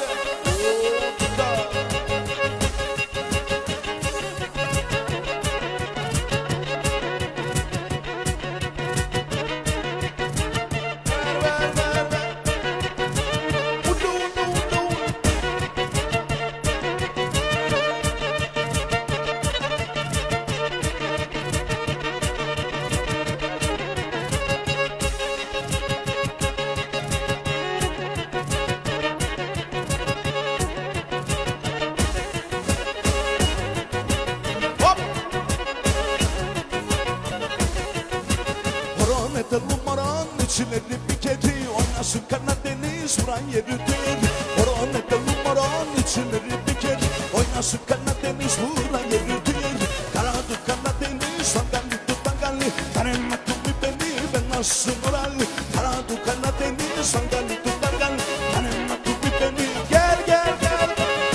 Speaker 2: İçleri bir kedi oynasın Karadeniz vuran yeri değil. Horon edelim horon içleri bir kedi oynasın Karadeniz vuran yeri değil. Karadı Karadeniz sangali tutangali tanımadı mı beni ben nasıl morali. Karadı Karadeniz sangali tutangali tanımadı mı beni. Gel gel gel.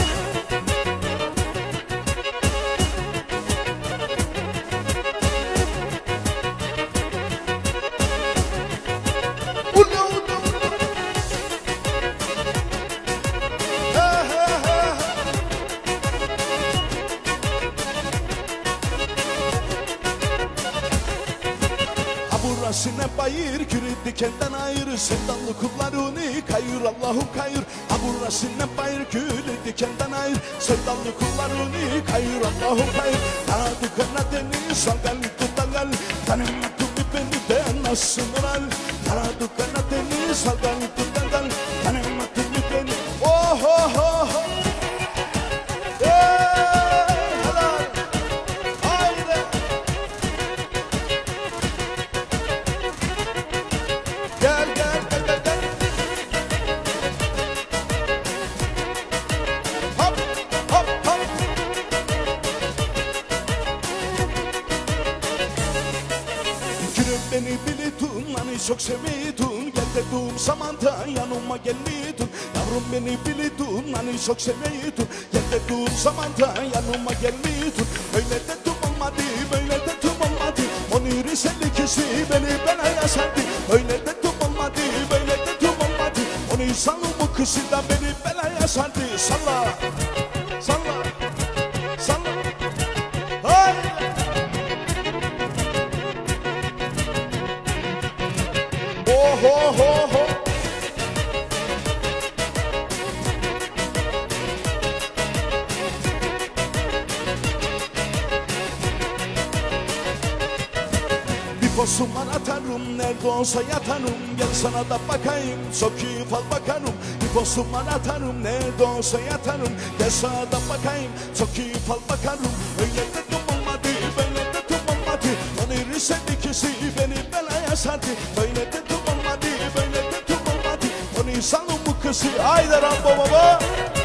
Speaker 2: Burasına bayır kürü dikenden ayır. Sevdalı kullarını kayır Allah'ım kayır. Ha burasına bayır kürü dikenden ayır. Sevdalı kullarını kayır Allah'ım kayır. Karadı Karadeniz sangali tutangali tanımadı mı beni ben nasıl moral. Karadı Karadeniz sangali tutangali tanımadı mı beni. Oh oh oh oh. Helal. beni bilitun, hani çok seviyordun. Gel dedim zamanda yanıma gelmiyordun. Yavrum beni bilitun, hani çok seviyordun. Gel dedim zamanda yanıma gelmiyordun. Öyle dedim olmadı, böyle dedim olmadı. Onun riselikisi beni belaya sardı. Öyle dedim olmadı, böyle dedim olmadı. Onun sanımı kızı da beni belaya sardı. Salla, salla, salla. Hay! Oh oh oh oh. Bir posuma atarım, nerede olsa yatarım. Gel sana da bakayım, çok iyi fal bakarım. Bir posuma atarım, nerede olsa yatarım. Gel sana da bakayım, çok iyi fal bakarım. Öyle dedim olmadı, böyle dedim olmadı. Onun riselikisi beni belaya sardı. Böyle dedim olmadı, böyle dedim olmadı. Onun insanın bu kızı, haydi Rambo baba.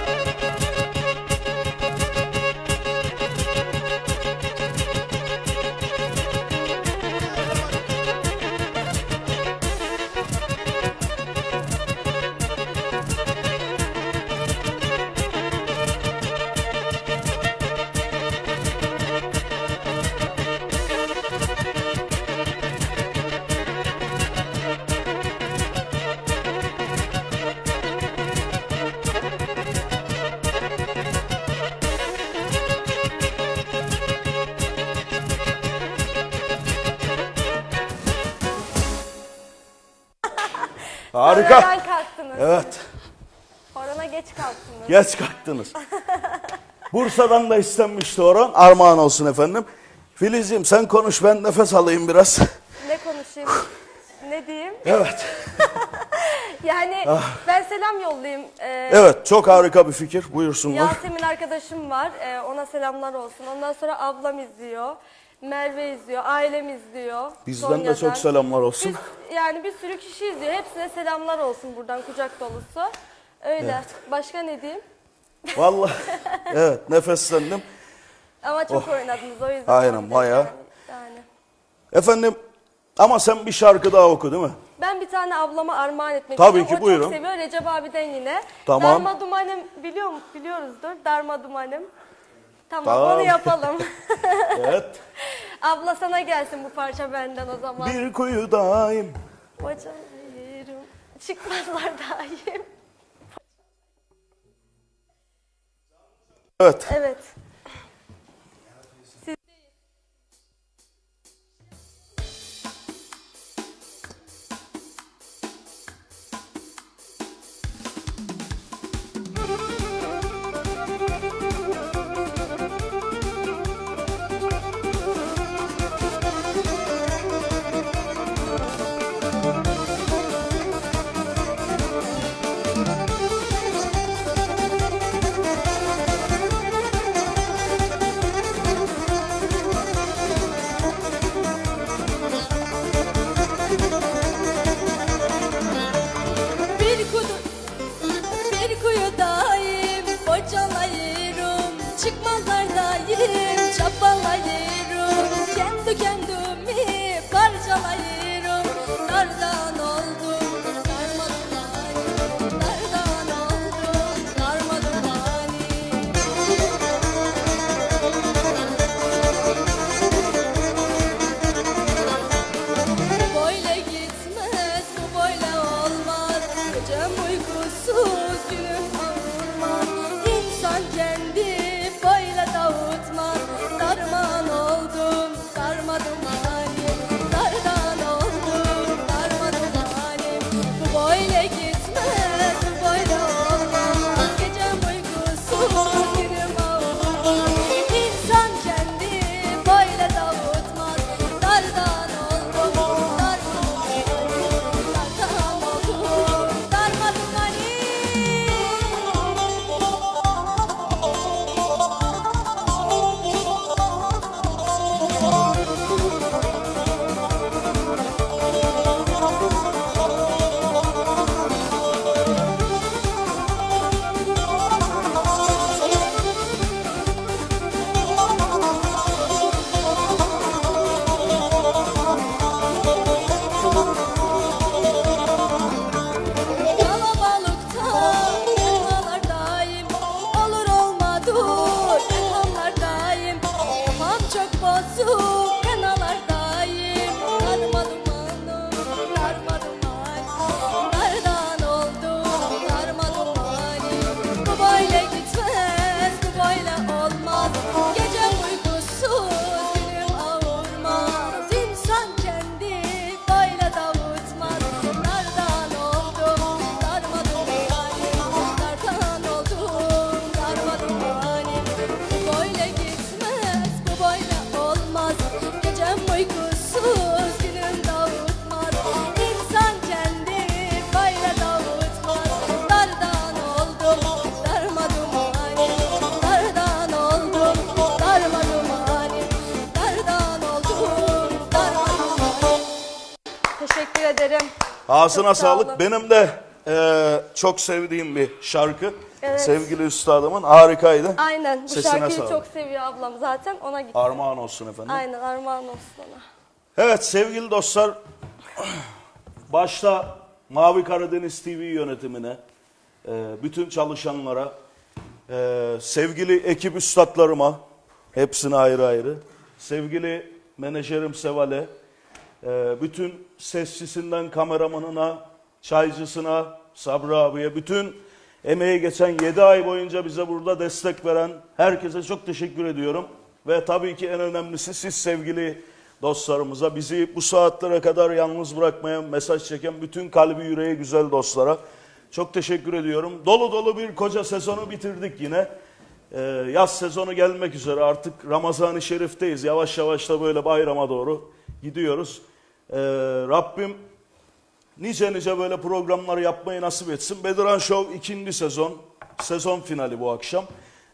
Speaker 2: Harika.
Speaker 4: Horonadan kalktınız.
Speaker 2: Evet.
Speaker 4: Horona geç kalktınız.
Speaker 2: Geç kalktınız. Bursa'dan da istenmişti horon. Armağan olsun efendim. Filizciğim sen konuş, ben nefes alayım biraz.
Speaker 4: Ne konuşayım? Ne diyeyim?
Speaker 2: Evet.
Speaker 4: Yani ben selam yollayayım.
Speaker 2: Evet, çok harika bir fikir. Buyursunlar.
Speaker 4: Yasemin arkadaşım var. Ona selamlar olsun. Ondan sonra ablam izliyor. Merve izliyor. Ailem izliyor.
Speaker 2: Bizden
Speaker 4: Sonya'dan.
Speaker 2: de çok selamlar olsun.
Speaker 4: Yani bir sürü kişi izliyor. Hepsine selamlar olsun buradan kucak dolusu. Öyle. Başka ne diyeyim?
Speaker 2: Vallahi evet, nefeslendim.
Speaker 4: Ama çok oynadınız o yüzden.
Speaker 2: Aynen, bayağı.
Speaker 4: Yani.
Speaker 2: Efendim, ama sen bir şarkı daha oku değil mi?
Speaker 4: Ben bir tane ablama armağan etmek
Speaker 2: Tabii
Speaker 4: istiyorum.
Speaker 2: ki,
Speaker 4: O
Speaker 2: buyurun.
Speaker 4: çok seviyor. Recep abiden yine.
Speaker 2: Tamam.
Speaker 4: Darma dumanım biliyoruzdur. Darma dumanım. Tamam,
Speaker 2: Tamam.
Speaker 4: onu yapalım.
Speaker 2: Evet.
Speaker 4: Abla sana gelsin bu parça benden o zaman.
Speaker 2: Bir kuyudayım.
Speaker 4: Bacağım yerim. Çıkmazlar daim.
Speaker 2: Evet.
Speaker 4: Evet. ederim.
Speaker 2: Ağzına
Speaker 4: Çok sağ olun.
Speaker 2: sağlık. Benim de çok sevdiğim bir şarkı.
Speaker 4: Evet.
Speaker 2: Sevgili üstadımın harikaydı.
Speaker 4: Aynen. Bu
Speaker 2: Sesine
Speaker 4: şarkıyı
Speaker 2: sağlık.
Speaker 4: çok seviyor ablam zaten. Ona gitti.
Speaker 2: Armağan olsun efendim.
Speaker 4: Aynen, armağan olsun ona.
Speaker 2: Evet sevgili dostlar, başta Mavi Karadeniz TV yönetimine, bütün çalışanlara, sevgili ekip üstadlarıma, hepsine ayrı ayrı, sevgili menajerim Seval'e, bütün sesçisinden kameramanına, çaycısına, Sabri abiye, bütün emeği geçen 7 ay boyunca bize burada destek veren herkese çok teşekkür ediyorum. Ve tabii ki en önemlisi siz sevgili dostlarımıza, bizi bu saatlere kadar yalnız bırakmayan, mesaj çeken bütün kalbi yüreği güzel dostlara çok teşekkür ediyorum. Dolu dolu bir koca sezonu bitirdik yine. Yaz sezonu gelmek üzere, artık Ramazan-ı Şerif'teyiz. Yavaş yavaş da böyle bayrama doğru gidiyoruz. Rabbim nice böyle programlar yapmayı nasip etsin. Bedirhan Show 2. sezon finali bu akşam.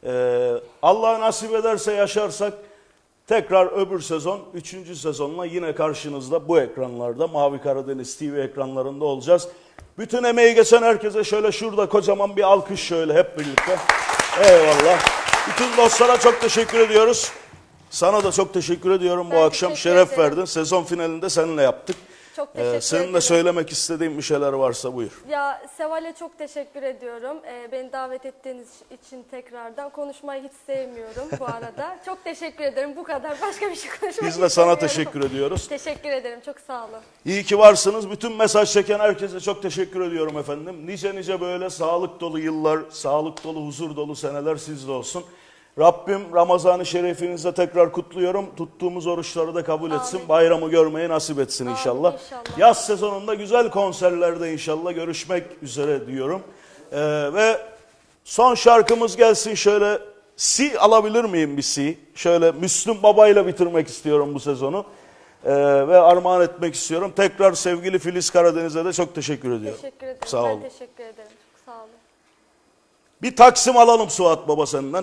Speaker 2: Allah nasip ederse, yaşarsak tekrar öbür sezon 3. sezonla yine karşınızda bu ekranlarda, Mavi Karadeniz TV ekranlarında olacağız. Bütün emeği geçen herkese şöyle şurada kocaman bir alkış şöyle hep birlikte. Eyvallah. Bütün dostlara çok teşekkür ediyoruz. Sana da çok teşekkür ediyorum bu akşam. Şeref verdin. Sezon finalinde seninle yaptık.
Speaker 4: Çok teşekkür ederim.
Speaker 2: Senin de söylemek istediğin bir şeyler varsa buyur.
Speaker 4: Ya Seval'e çok teşekkür ediyorum. Beni davet ettiğiniz için tekrardan. Konuşmayı hiç sevmiyorum bu arada. Çok teşekkür ederim. Bu kadar. Başka bir şey konuşmak
Speaker 2: Biz de sana
Speaker 4: istemiyorum.
Speaker 2: teşekkür ediyoruz.
Speaker 4: Teşekkür ederim. Çok sağ olun.
Speaker 2: İyi ki varsınız. Bütün mesaj çeken herkese çok teşekkür ediyorum efendim. Nice böyle sağlık dolu yıllar, sağlık dolu, huzur dolu seneler sizde olsun. Rabbim Ramazan-ı Şerif'inize tekrar kutluyorum. Tuttuğumuz oruçları da kabul etsin.
Speaker 4: Amin.
Speaker 2: Bayramı görmeyi nasip etsin inşallah.
Speaker 4: inşallah.
Speaker 2: Yaz sezonunda güzel konserlerde inşallah görüşmek üzere diyorum. Ve son şarkımız gelsin şöyle. Si alabilir miyim bir si? Şöyle Müslüm Baba ile bitirmek istiyorum bu sezonu. Ve armağan etmek istiyorum. Tekrar sevgili Filiz Karadeniz'e de çok teşekkür ediyorum.
Speaker 4: Teşekkür ederim.
Speaker 2: Sağ olun.
Speaker 4: Ben teşekkür ederim. Çok sağ olun.
Speaker 2: Bir Taksim alalım Suat Baba senden.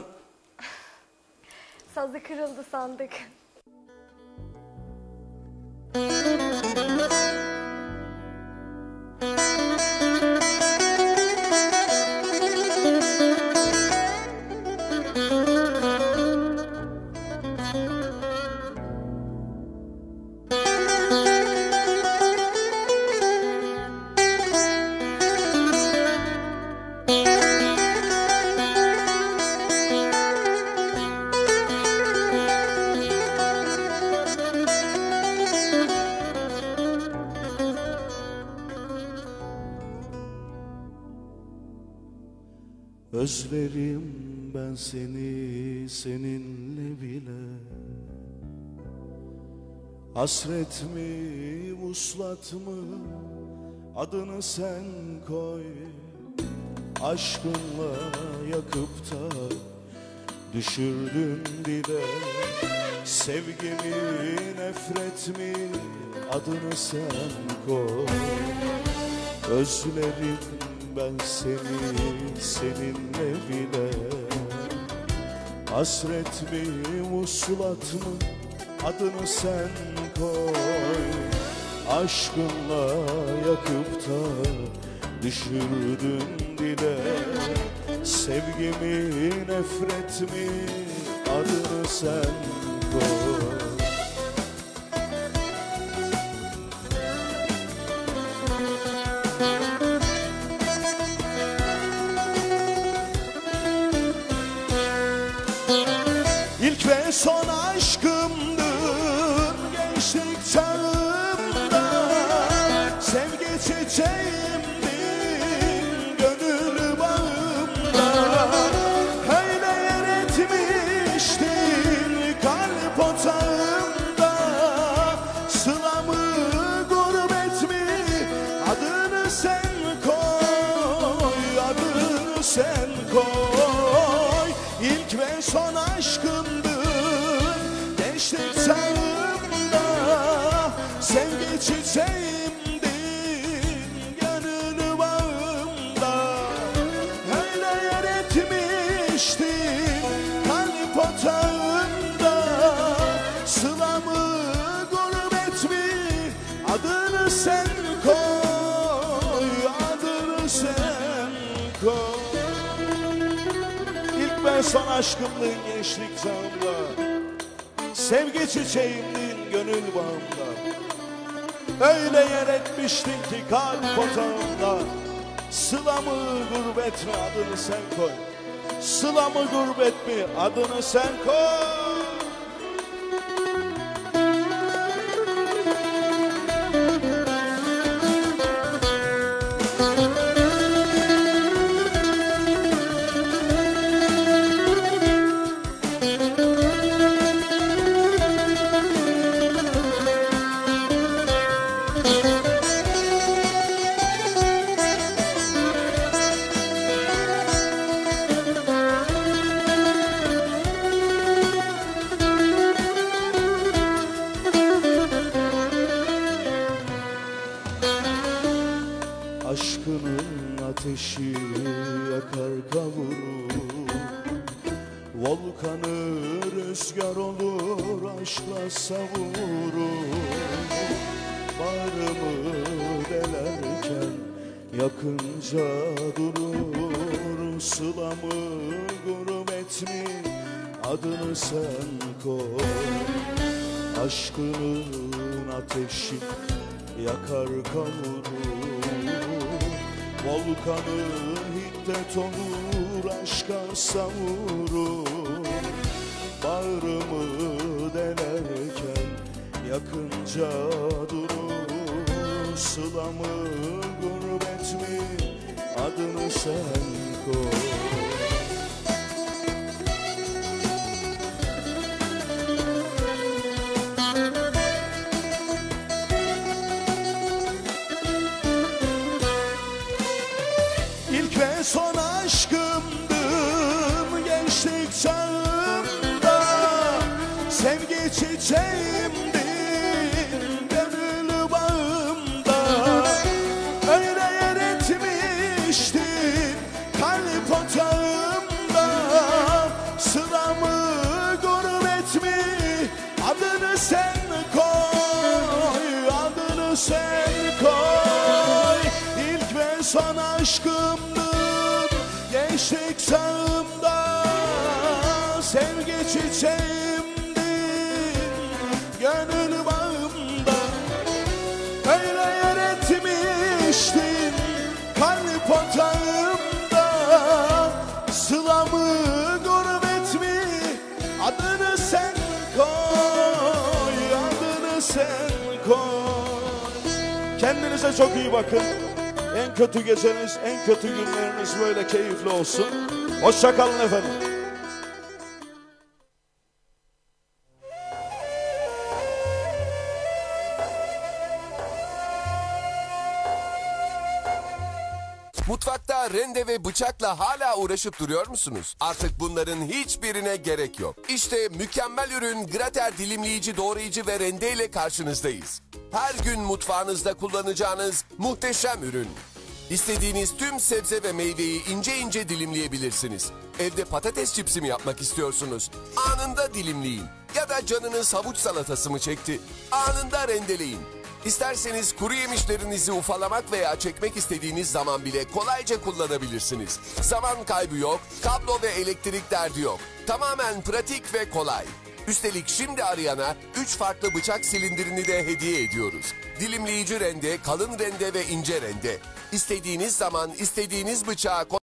Speaker 4: Sazı kırıldı sandık.
Speaker 2: Özlerim ben seni seninle bile, hasret mi vuslat mı adını sen koy. Aşkınla yakıp da düşürdün dile, sevgimi nefret mi adını sen koy. Özlerim ben seni seninle bile, hasret mi vuslat mı adını sen koy. Aşkınla yakıp da düşürdün dile, sevgimi nefret mi adını sen koy. İlk ve son aşkımdın gençlik çağımda, sevgi çiçeğimdin gönül bağımda. Öyle yer etmiştin kalp otağımda, sılamı gurbet mi adını sen koy, adını sen koy. İlk ve son aşkımdın gençlik çağımda, sevgi çiçeğimdin gönül bağımda. Öyle yer etmiştin kalp otağında, sılamı gurbet mi adını sen koy. son aşkımdın gençlik çağımda, sevgi çiçeğimdin gönül bağımda. Öyle yer etmiştin ki kalp otağımda. Sıla mı gurbet mi adını sen koy, sıla mı gurbet mi adını sen koy. Aşkının ateşi yakar kavurur, volkanı rüzgar olur aşkla savurur. Bağrımı delerken yakınca durur, sıla mı gurbet mi adını sen koy. Aşkının ateşi yakar kavurur, volkanı hiddet olur aşka savurur. Bağrımı delerken yakınca durur, sıla mı gurbet mi adını sen koy. İlk ve son aşkımdın gençlik çağımda, sevgi çiçeğimdin gönül bağımda. Öyle yer etmiştin kalp otağımda. Sıla mı gurbet mi adını sen koy, adını sen koy. İlk ve son aşkımdın gençlik çağımda, sevgi çiçeğimdin gönül bağımda. Öyle yer etmiştin kalp otağımda. Sıla mı gurbet mi adını sen koy, adını sen koy. Kendinize çok iyi bakın. En kötü geceniz, en kötü günleriniz böyle keyifli olsun. Hoşça kalın efendim.
Speaker 5: Mutfakta rende ve bıçakla hala uğraşıp duruyor musunuz? Artık bunların hiçbirine gerek yok. İşte mükemmel ürün grater dilimleyici, doğrayıcı ve rende ile karşınızdayız. Her gün mutfağınızda kullanacağınız muhteşem ürün. İstediğiniz tüm sebze ve meyveyi ince ince dilimleyebilirsiniz. Evde patates çipsi mi yapmak istiyorsunuz? Anında dilimleyin. Ya da canınız havuç salatası mı çekti? Anında rendeleyin. İsterseniz kuru yemişlerinizi ufalamak veya çekmek istediğiniz zaman bile kolayca kullanabilirsiniz. Zaman kaybı yok, kablo ve elektrik derdi yok. Tamamen pratik ve kolay. Üstelik şimdi arayana 3 farklı bıçak silindirini de hediye ediyoruz. Dilimleyici rende, kalın rende ve ince rende. İstediğiniz zaman istediğiniz bıçağı